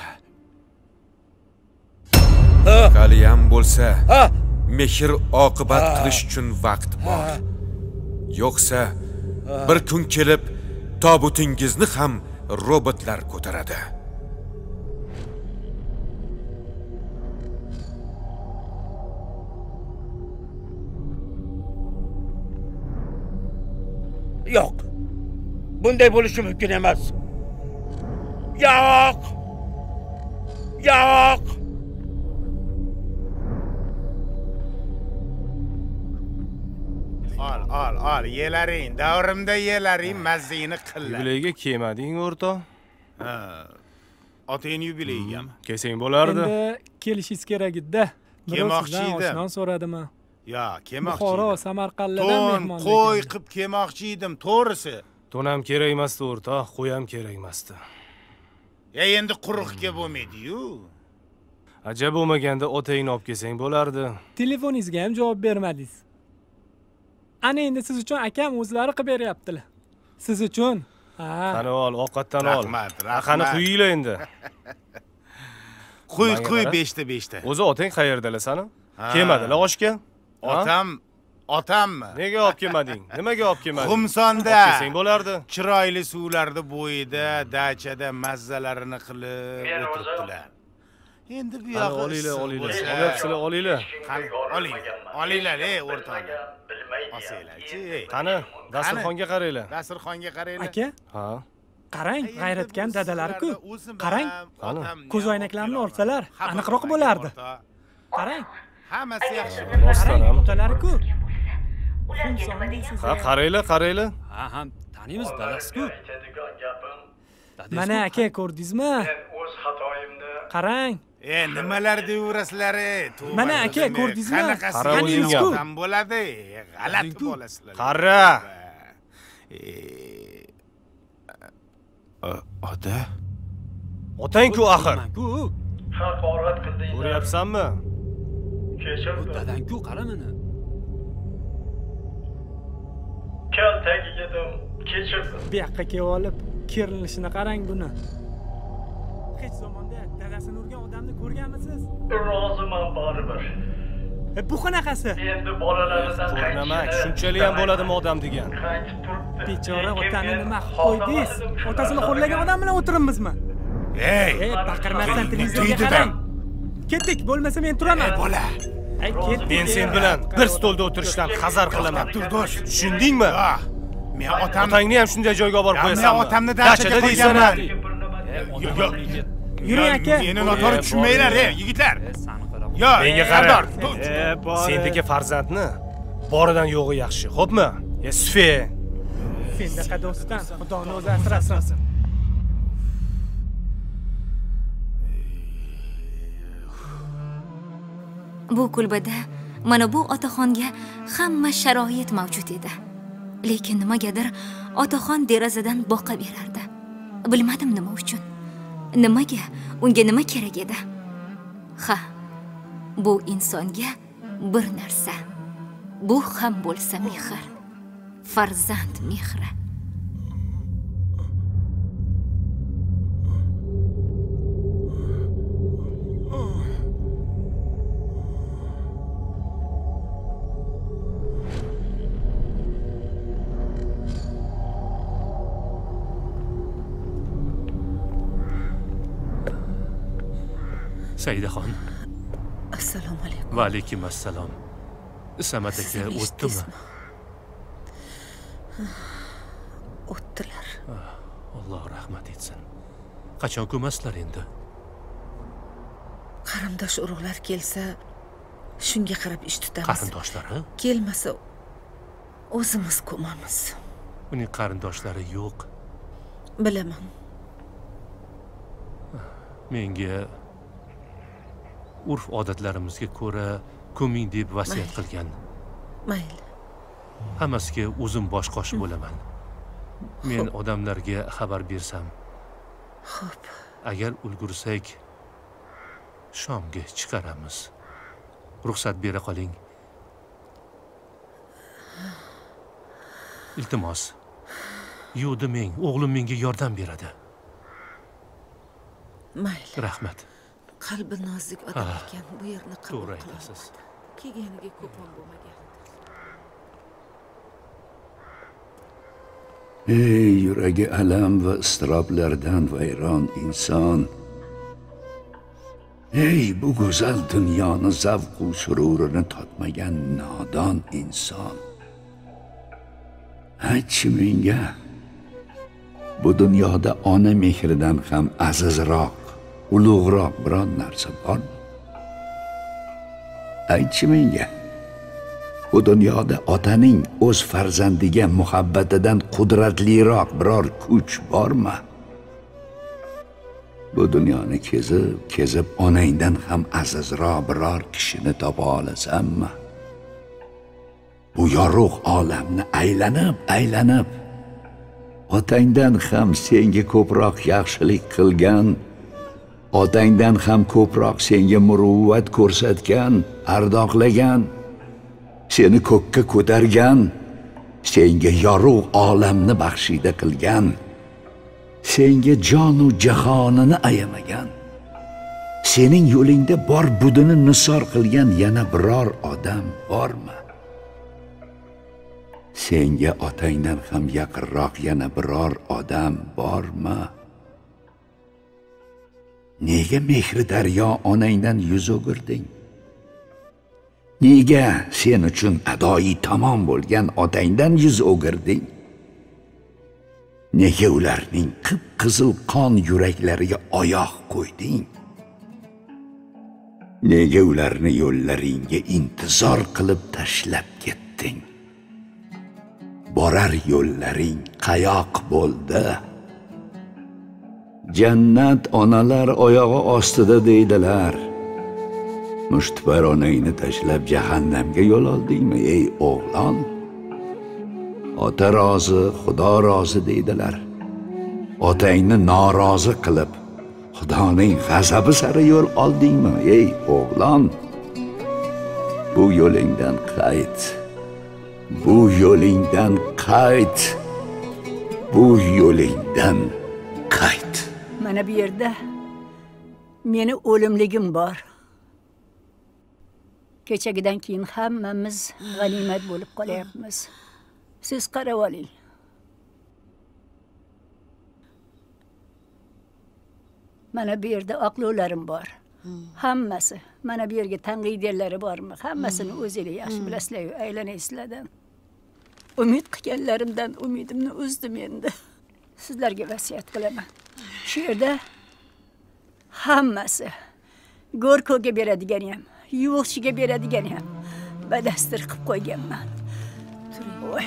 Qaliyam bo'lsa, mehr oqibat qilish uchun vaqt bor. Yo'qsa bir kun kelib tobutingizni ham robotlar ko'taradi. Yo'q. Bunday bo'lishi mumkin emas. Yo'q. Yo'q. Al, yelaring, davrimda yelaring, mazzini qillar. Yubileyga kelmading, o'rtoq? Ha. Otang yubileygami? Kelsang bo'lardi. Endi kelishingiz kerak edi-da. Kelmoqchi edim. Oshnon so'radimi? Yo, kelmoqchi. Buxoro, Samarqanddan mehmon. Qo'y qilib kelmoqchi edim, to'g'risi. To'nam kerak emasdi, o'rtoq, qo'y ham kerak emasdi. Ya endi quruqga bo'lmaydi-yu. Ajab bo'lmaganda otangni olib kelsang bo'lardi. Telefoningizga ham javob bermadingiz. Ana endi siz uchun akam o'zlari qilib beryaptilar. Siz uchun. Ha. Qani ol, ovqatdan ol. Rahmat. Qani quyinglar endi. Qo'y 5ta. O'zi otang qayerdalar sani? Kelmadilar oshga? Otammi? Nega olib kelmading? Nimaga olib kelmading? Qumsonda. Olib kelsang bo'lardi. Chiroyli suvlarda bo'yida, dachada mazzalarini qilib o'tiribdilar. Endi bu yoqqa olinglar. Olyapsizlar, olinglar. Olinglar, o'rtoqlar. Olsanglar-chi. Qani, dasturxonga qaranglar. Dasturxonga qaranglar. Aka? Ha. Qarang, g'ayratgan dadalari-ku. Qarang. Qani? Ko'z oynaklarini olsalar, aniqroq bo'lardi. Qarang. Hammasi yaxshi. Rostdan ham otalari-ku. Ha, qaranglar. Ha, taniymiz dadasi-ku. Mana aka, ko'rdingizmi? O'z xatoyimni. Qarang. Nimalar deyurasizlar? Mana aka, ko'rdingizmi? Qara o'zingga ham bo'ladi. G'alati bo'lasizlar. Qara. Ota? Otang-ku axir. Haqorat qildingiz. Ko'ryapsanmi? Kechirdim. Dadang-ku, qara meni. Kaltaga yedim, kechirdim. Bu yoqqa kelib olib, kerilishini qarang buni. Hech zamonda dadasini urgan odamni ko'rganmisiz? Roziman baribir. Bu qanaqasi? Endi bolalaridan qaytishadi. Shunchalik ham bo'ladimi odam degan? Qaytib turibdi. Bechora otani nima qo'ydingiz? Otasini xo'rlagan odam bilan o'tiribmizmi? Ey, baqirmasdan televizorga qarang. Ketdik, bo'lmasa men turaman. Bola. Men sen bilan bir stolda o'tirishdan hazar qilaman. Turdosh, tushundingmi? Men otangni ham shunday joyga olib borib qo'yasanmi? Men otamni dachaga qo'yganman. Yo'q. Yuring aka. Meni noto'g'ri tushunmanglar, yigitlar. Yo, menga qara. Sendagi farzandni boridan yo'g'i yaxshi, xo'pmi? Sufe. Sendaqa do'stdan Xudoning o'zi asrasin. Bu kulbada mana bu otaxonga hamma sharoit mavjud edi. Lekin nimagadir otaxon derazadan boqa berardi. Bilmadim nima uchun. Nimaga? Unga nima kerak edi? Ha, bu insonga bir narsa. Bu ham bo'lsa mehr. Farzand mehri. Saidaxon. Assalomu alaykum. Va alaykum assalom. Samad aka o'tdimi? O'tdilar. Alloh rahmat etsin. Qachon ko'masizlar endi? Qarindosh urug'lar kelsa, shunga qarab ish tutamiz. Qarindoshlari? Kelmasa, o'zimiz ko'mamiz. Uning qarindoshlari yo'q. Bilaman. Menga urf odatlarimizga ko'ra ko'ming deb vasiyat qilgan. Mayli. Hammasiga o'zim bosh qosh bo'laman. Men odamlarga xabar bersam. Xo'p. Agar ulgursak shomga chiqaramiz. Ruxsat bera qoling. Iltimos. Yo'diming, o'g'lim menga yordam beradi. Mayli. Rahmat. Qalbi nozik odam ekan, bu yerni qabul To'g'ri aytasiz. Kelganiga ko'p ham bo'lmagan. Ey yuragi alam va iztiroblardan vayron inson. Ey bu go'zal dunyoni zavq va sururini totmagan nodon inson. Aytchi menga, bu dunyoda ona mehridan ham azizroq, ulug'roq biron narsa bormi? Aytchi menga, bu dunyoda otaning o'z farzandiga muhabbatidan qudratliroq biror kuch bormi? Bu dunyoni kezib, kezib onangdan ham azizroq biror kishini topa olasanmi? bu yorug' olamni aylanib otangdan ham senga ko'proq yaxshilik qilgan, otangdan ham ko'proq senga muruvvat ko'rsatgan, ardoqlagan, seni ko'kka ko'targan, senga yorug' olamni baxshida qilgan, senga jonu jahonini ayamagan, sening yo'lingda bor budini nisor qilgan yana biror odam bormi? Senga otangdan ham yaqinroq yana biror odam bormi? Nega mehri daryo onangdan yuz o'girding? Nega sen uchun adoyi tamom bo'lgan otangdan yuz o'girding? Nega ularning qip-qizil qon yuraklariga oyoq qo'yding? Nega ularni yo'llaringga intizor qilib tashlab ketding? Borar yo'llaring qayoq bo'ldi? Jannat onalar oyog'i ostida deydilar. Mushtipar onangni tashlab jahannamga yo'l oldingmi, ey o'g'lon? Ota rozi, Xudo rozi deydilar. Otangni norozi qilib, Xudoning g'azabi sari yo'l oldingmi, ey o'g'lon? Bu yo'lingdan qayt. Bu yo'lingdan qayt. Bu yo'lingdan qayt. Mana bu yerda meni o'limligim bor. Kechagidan keyin hammamiz g'animat bo'lib qolyapmiz. Siz qarab oling. Mana bu yerda oqlovlarim bor. Hammasi. Mana bu yerga tanqidiyanlari bormi? Hammasini o'zinglar yaxshi bilasizlar, aylanaysizlardan. Umid qilganlarimdan umidimni uzdim endi. Sizlarga vasiyat qilaman. Shu yerda hammasi Go'rko'ga beradigani ham, yo'qchiga beradigani ham badastir qilib qo'yganman. Voy.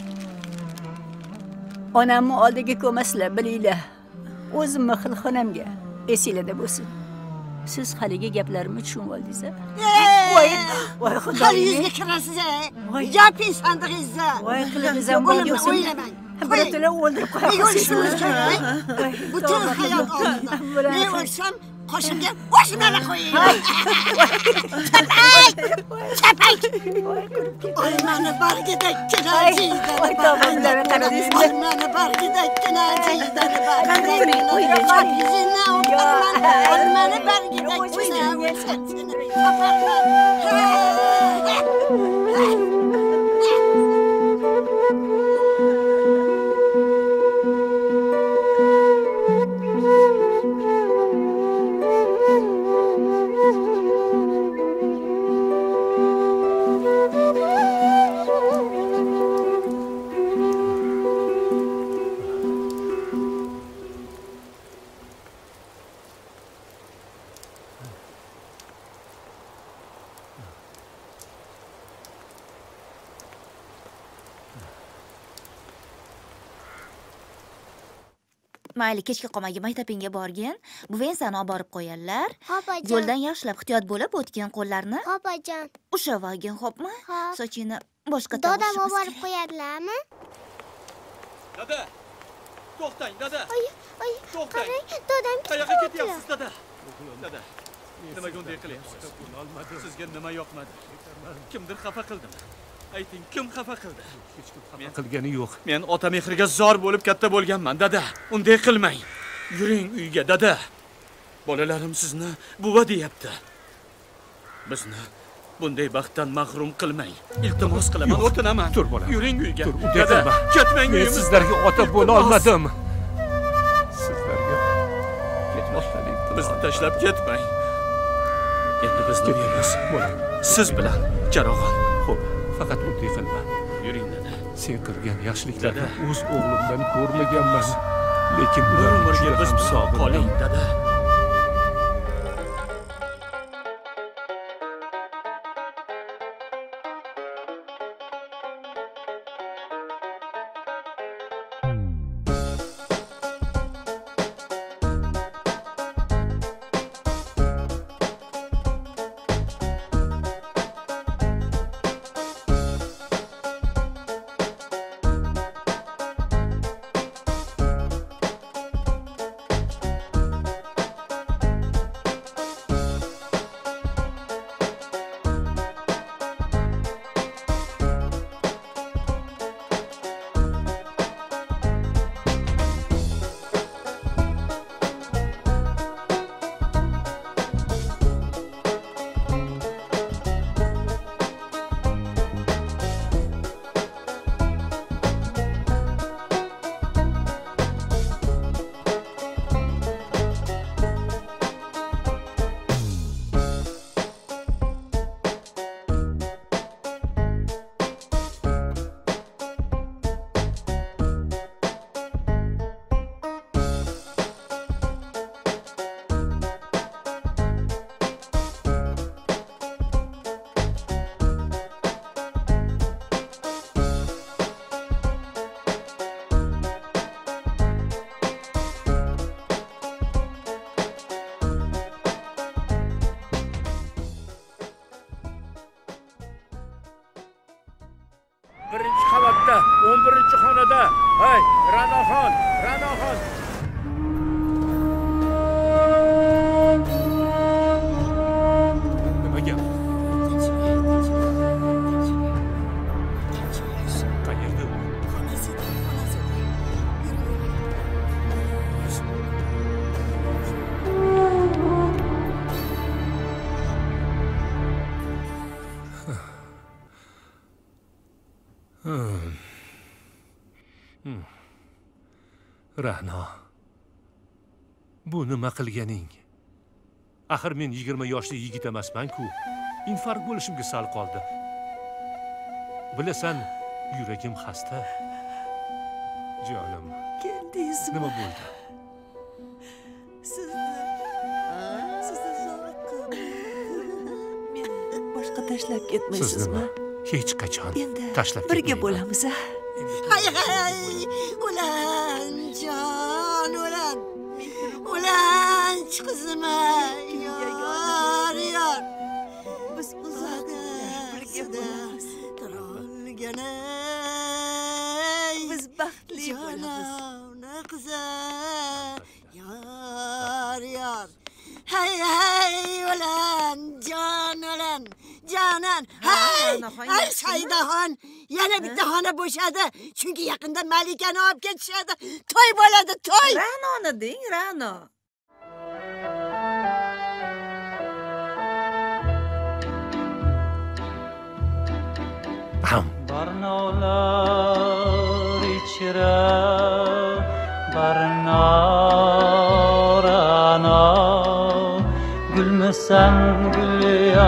Onamni oldiga ko'masizlar, bilinglar. O'zimni xilxonamga esinglarda bo'lsin. Siz haligi gaplarimni tushunib oldingiz. Voy xudoyim. Hali yuzga kirasiz. Yoping sandig'ingizni. Voy qilig'iz ham bo'lsin. O'ylamang. Biratini o'ldirib qo'yasiz. Butun hayot oldida. Men o'lsam qoshimga boshimni qo'ying. Chapay. Oy mani bargidakkina jiydan. Voy tog'amlar qaradingizmi? Oy mani bargidakkina jiydan. Oy mani bargidakkina. Mayli, kechga qolmagin, maktabingga borgin. Buvang seni olib borib qo'yarlar. Xo'pajon. Yo'ldan yaxshilab ehtiyot bo'lib o'tgan qo'llarni. Xo'pajon. Ushlab olgin, xo'pmi? Sochingni boshqa Dadam olib borib qo'yarlarmi? Dada! To'xtang, dada! Oy, to'xtang. Dadam Qayoqqa ketyapsiz, dada? Dada, nimaga unday qilyapsiz? Sizga nima yoqmadi? Kimdir xafa qildimi? Ayting, kim xafa qildi? Hech kim xafa qilgani yo'q. Men ota mehriga zor bo'lib katta bo'lganman, dada. Unday qilmang. Yuring uyga, dada. Bolalarim sizni buva deyapti. Bizni bunday baxtdan mahrum qilmang. Iltimos qilaman, o'tinaman. Tur bolam. Yuring uyga. Dada, ketmang men uyimizdan. sizlarga ota bo'la olmadim. Sizlarga ketmoqchilik. Bizni tashlab ketmang. Endi bizni uyimiz. Siz bilan Jarog'on. Xo'p, faqat bunday qilma. Yuring dada. Sen qilgan yaxshiliklarni o'z o'g'limdan ko'rmaganman. Lekin ular umrga biz bilan qoling, dada. birinchi qavatda 11-xonada. Hey, Ra'noxon, Ra'noxon. Nima gap? Qayerda u? Ra'no. Bu nima qilganing? Axir men 20 yoshli yigit emasman-ku. Infarkt bo'lishimga sal qoldi. Bilasan, yuragim xasta. Jonim. Keldingizmi? Nima bo'ldi? Sizni zo'riqqan. Men boshqa tashlab ketmaysizmi? Hech qachon tashlab ketmayman. Birga bo'lamiz, a? Hay hay, ulan jon, ulan. Ulan qizim, yor. Biz uzoqda birga bo'lamiz. Turolganay. Biz baxtli bo'lamiz. Jonona qizim, yor. Hay hay, ulan jon, ulan. Jonan, hay Saydaxon, yana bitta xona bo'shadi. Chunki yaqinda Malikani olib ketishadi. To'y bo'ladi, to'y. Ra'noni deng, Ra'no. Barnolar ichra, barnorana, gulmisan, gul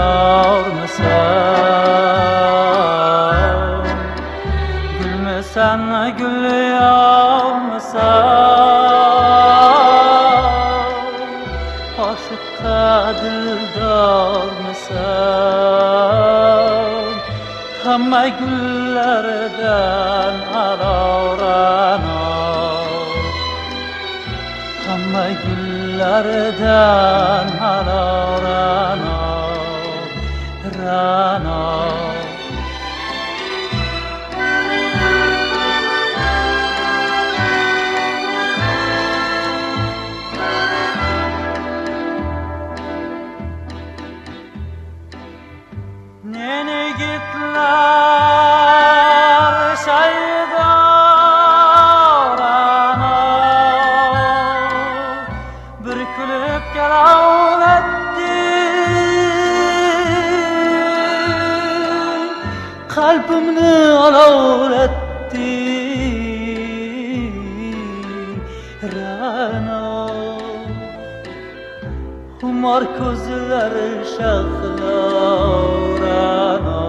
yormisan, gulmisan, gul yormisan, oshiqqa dildormisan, hamma gullardan alorano, hamma gullardan alorano, Ra'no. Neni gitlar sayda Ra'no, bir kulib kalovlatdi, qalbimni olovlatdi, Ra'no. Xumor ko'zlari shahlo Ra'no,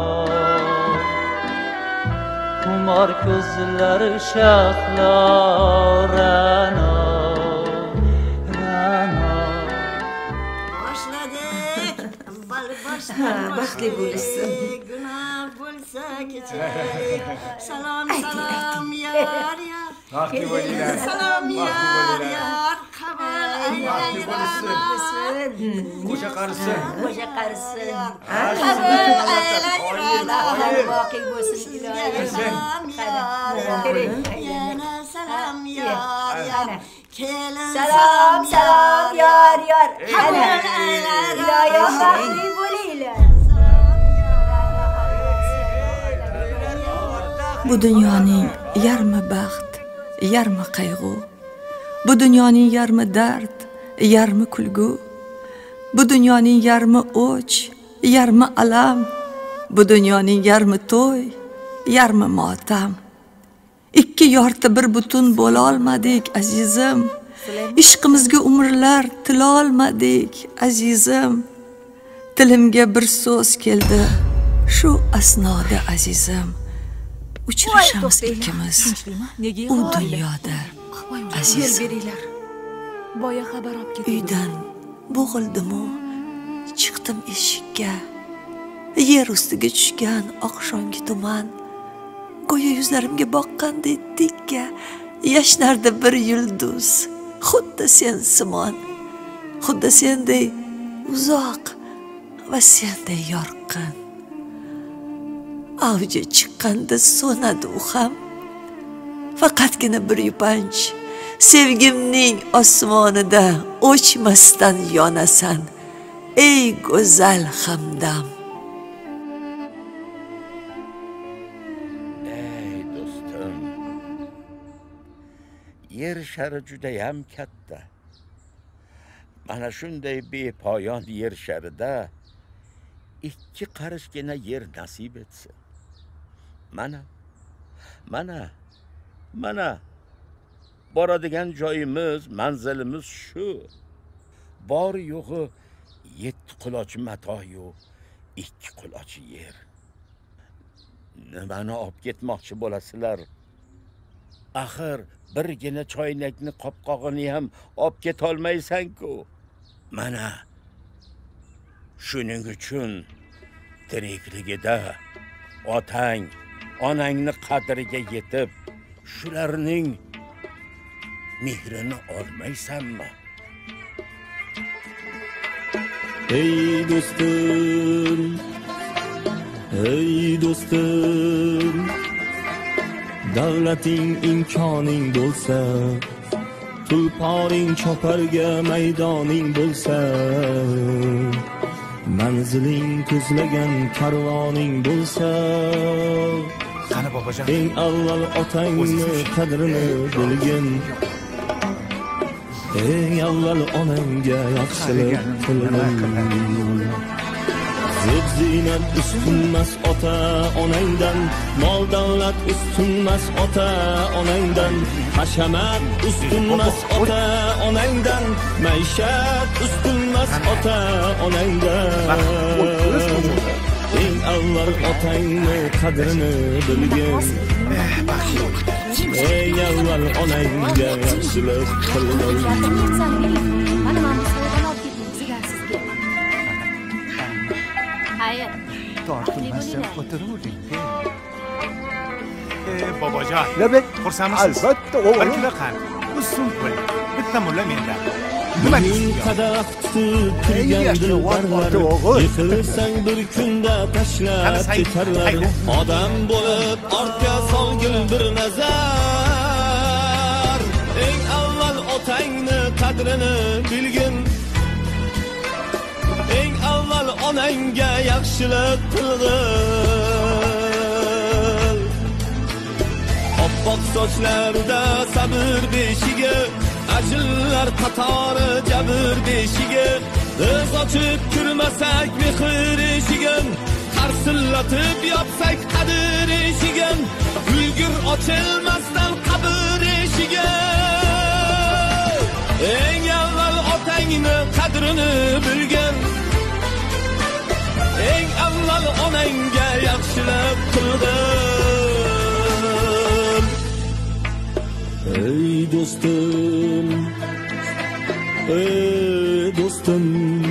xumor ko'zlari shahlo Ra'no, Ra'no. Boshladik. Boshladik. Baxtli bo'lsin. Gunoh bo'lsa kechiring. Salom, salom, yor. Baxtli bo'linglar. Salom, yor. Qabul aylayman. Qo'sha qarisin. Qo'sha qarisin. Qabul aylayman. Voqea bo'lsin ilohim. Yana salom, yor. Kelin Salom, salom, yor. Qabul aylayman. Ilohim baxtli bo'linglar. Bu dunyoning yarmi baxt, yarmi qayg'u. Bu dunyoning yarmi dard, yarmi kulgu. Bu dunyoning yarmi o'ch, yarmi alam. Bu dunyoning yarmi to'y, yarmi motam. Ikki yorti bir butun bo'la olmadik, azizim. Ishqimizga umrlar tila olmadik, azizim. Tilimga bir so'z keldi, shu asnoda azizim. Uchrashamiz ikkimiz u dunyoda, azizim. Boya xabar olib ketdim. Uydan bo'g'ildim-u, chiqdim eshikka. Yer ustiga tushgan oqshomgi tuman, go'yo yuzlarimga boqqandek tikka yashnardi bir yulduz, xuddi sen simon, xuddi senday uzoq va senday yorqin. avji chiqqanda so'nadi u ham. Faqatgina bir yupanch sevgimning osmonida o'chmasdan yonasan, ey go'zal hamdam. Ey do'stim, yer shari juda ham katta. Mana shunday bepoyon yer sharida 2 qarishgina yer nasib etsa. Mana boradigan joyimiz, manzilimiz shu. Bor yo'g'i 7 quloch matoyu 2 quloch yer. Nimani olib ketmoqchi bo'lasizlar? Axir birgina choynakni qopqog'ini ham olib keta olmaysan-ku. Mana shuning uchun tirikligida otang, onangni qadriga yetib, shularning mehrini olmaysanmi? Ey do'stim, davlating imkoning bo'lsa, tulporing choparga maydoning bo'lsa, manziling ko'zlagan karvoning bo'lsa, qani bobojon, eng avval otangni qadrini bilgin, eng avval onangga yaxshilik qilgin. Zeb-ziynat ustunmas ota onangdan, mol davlat ustunmas ota onangdan, hashamat ustunmas ota onangdan, maishat ustunmas ota onangdan. Eng avval otangni qadrini bilgin, eng avval onangga yaxshilik qilgin. Hayır. Tortilmasdan o'tiravering. Bobojon. Labek. Xursandmisiz? Albatta, o'g'lim. Bir kilo qand. Usul pul. Bitta mulla mendan. Buning qadaq tutib turgandir barlar, yiqilsang bir kunda tashlab ketarlar. Odam bo'lib ortga solgin bir nazar, eng avval otangni qadrini bilgin, eng avval onangga yaxshilik qilgin. Oppoq sochlarida sabr beshigi, ajinlar qatori jabr beshigi, biz ochib kirmasak mehr eshigin, qarsillatib yopsak qadr eshigin, kulgir ochilmasdan qabr eshigi. Eng avval otangni qadrini bilgin, eng avval onangga yaxshilik qilgin. Ey do'stim,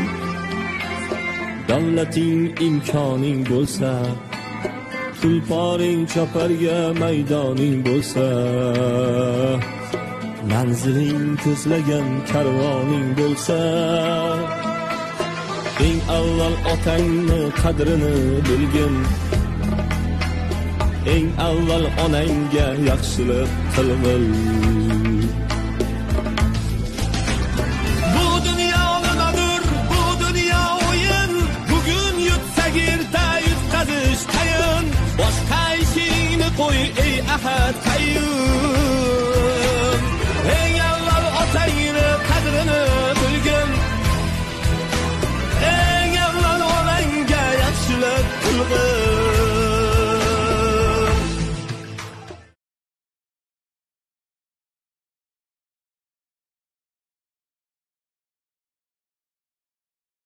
davlating imkoning bo'lsa, tulporing choparga maydoning bo'lsa, manziling ko'zlagan karvoning bo'lsa, eng avval otangni qadrini bilgin, eng avval onangga yaxshilik qilgin. Bu dunyo nimadir, bu dunyo o'yin, bugun yutsak erta yutqazish tayin. Boshqa ishingni qo'y ey ahad qayyum,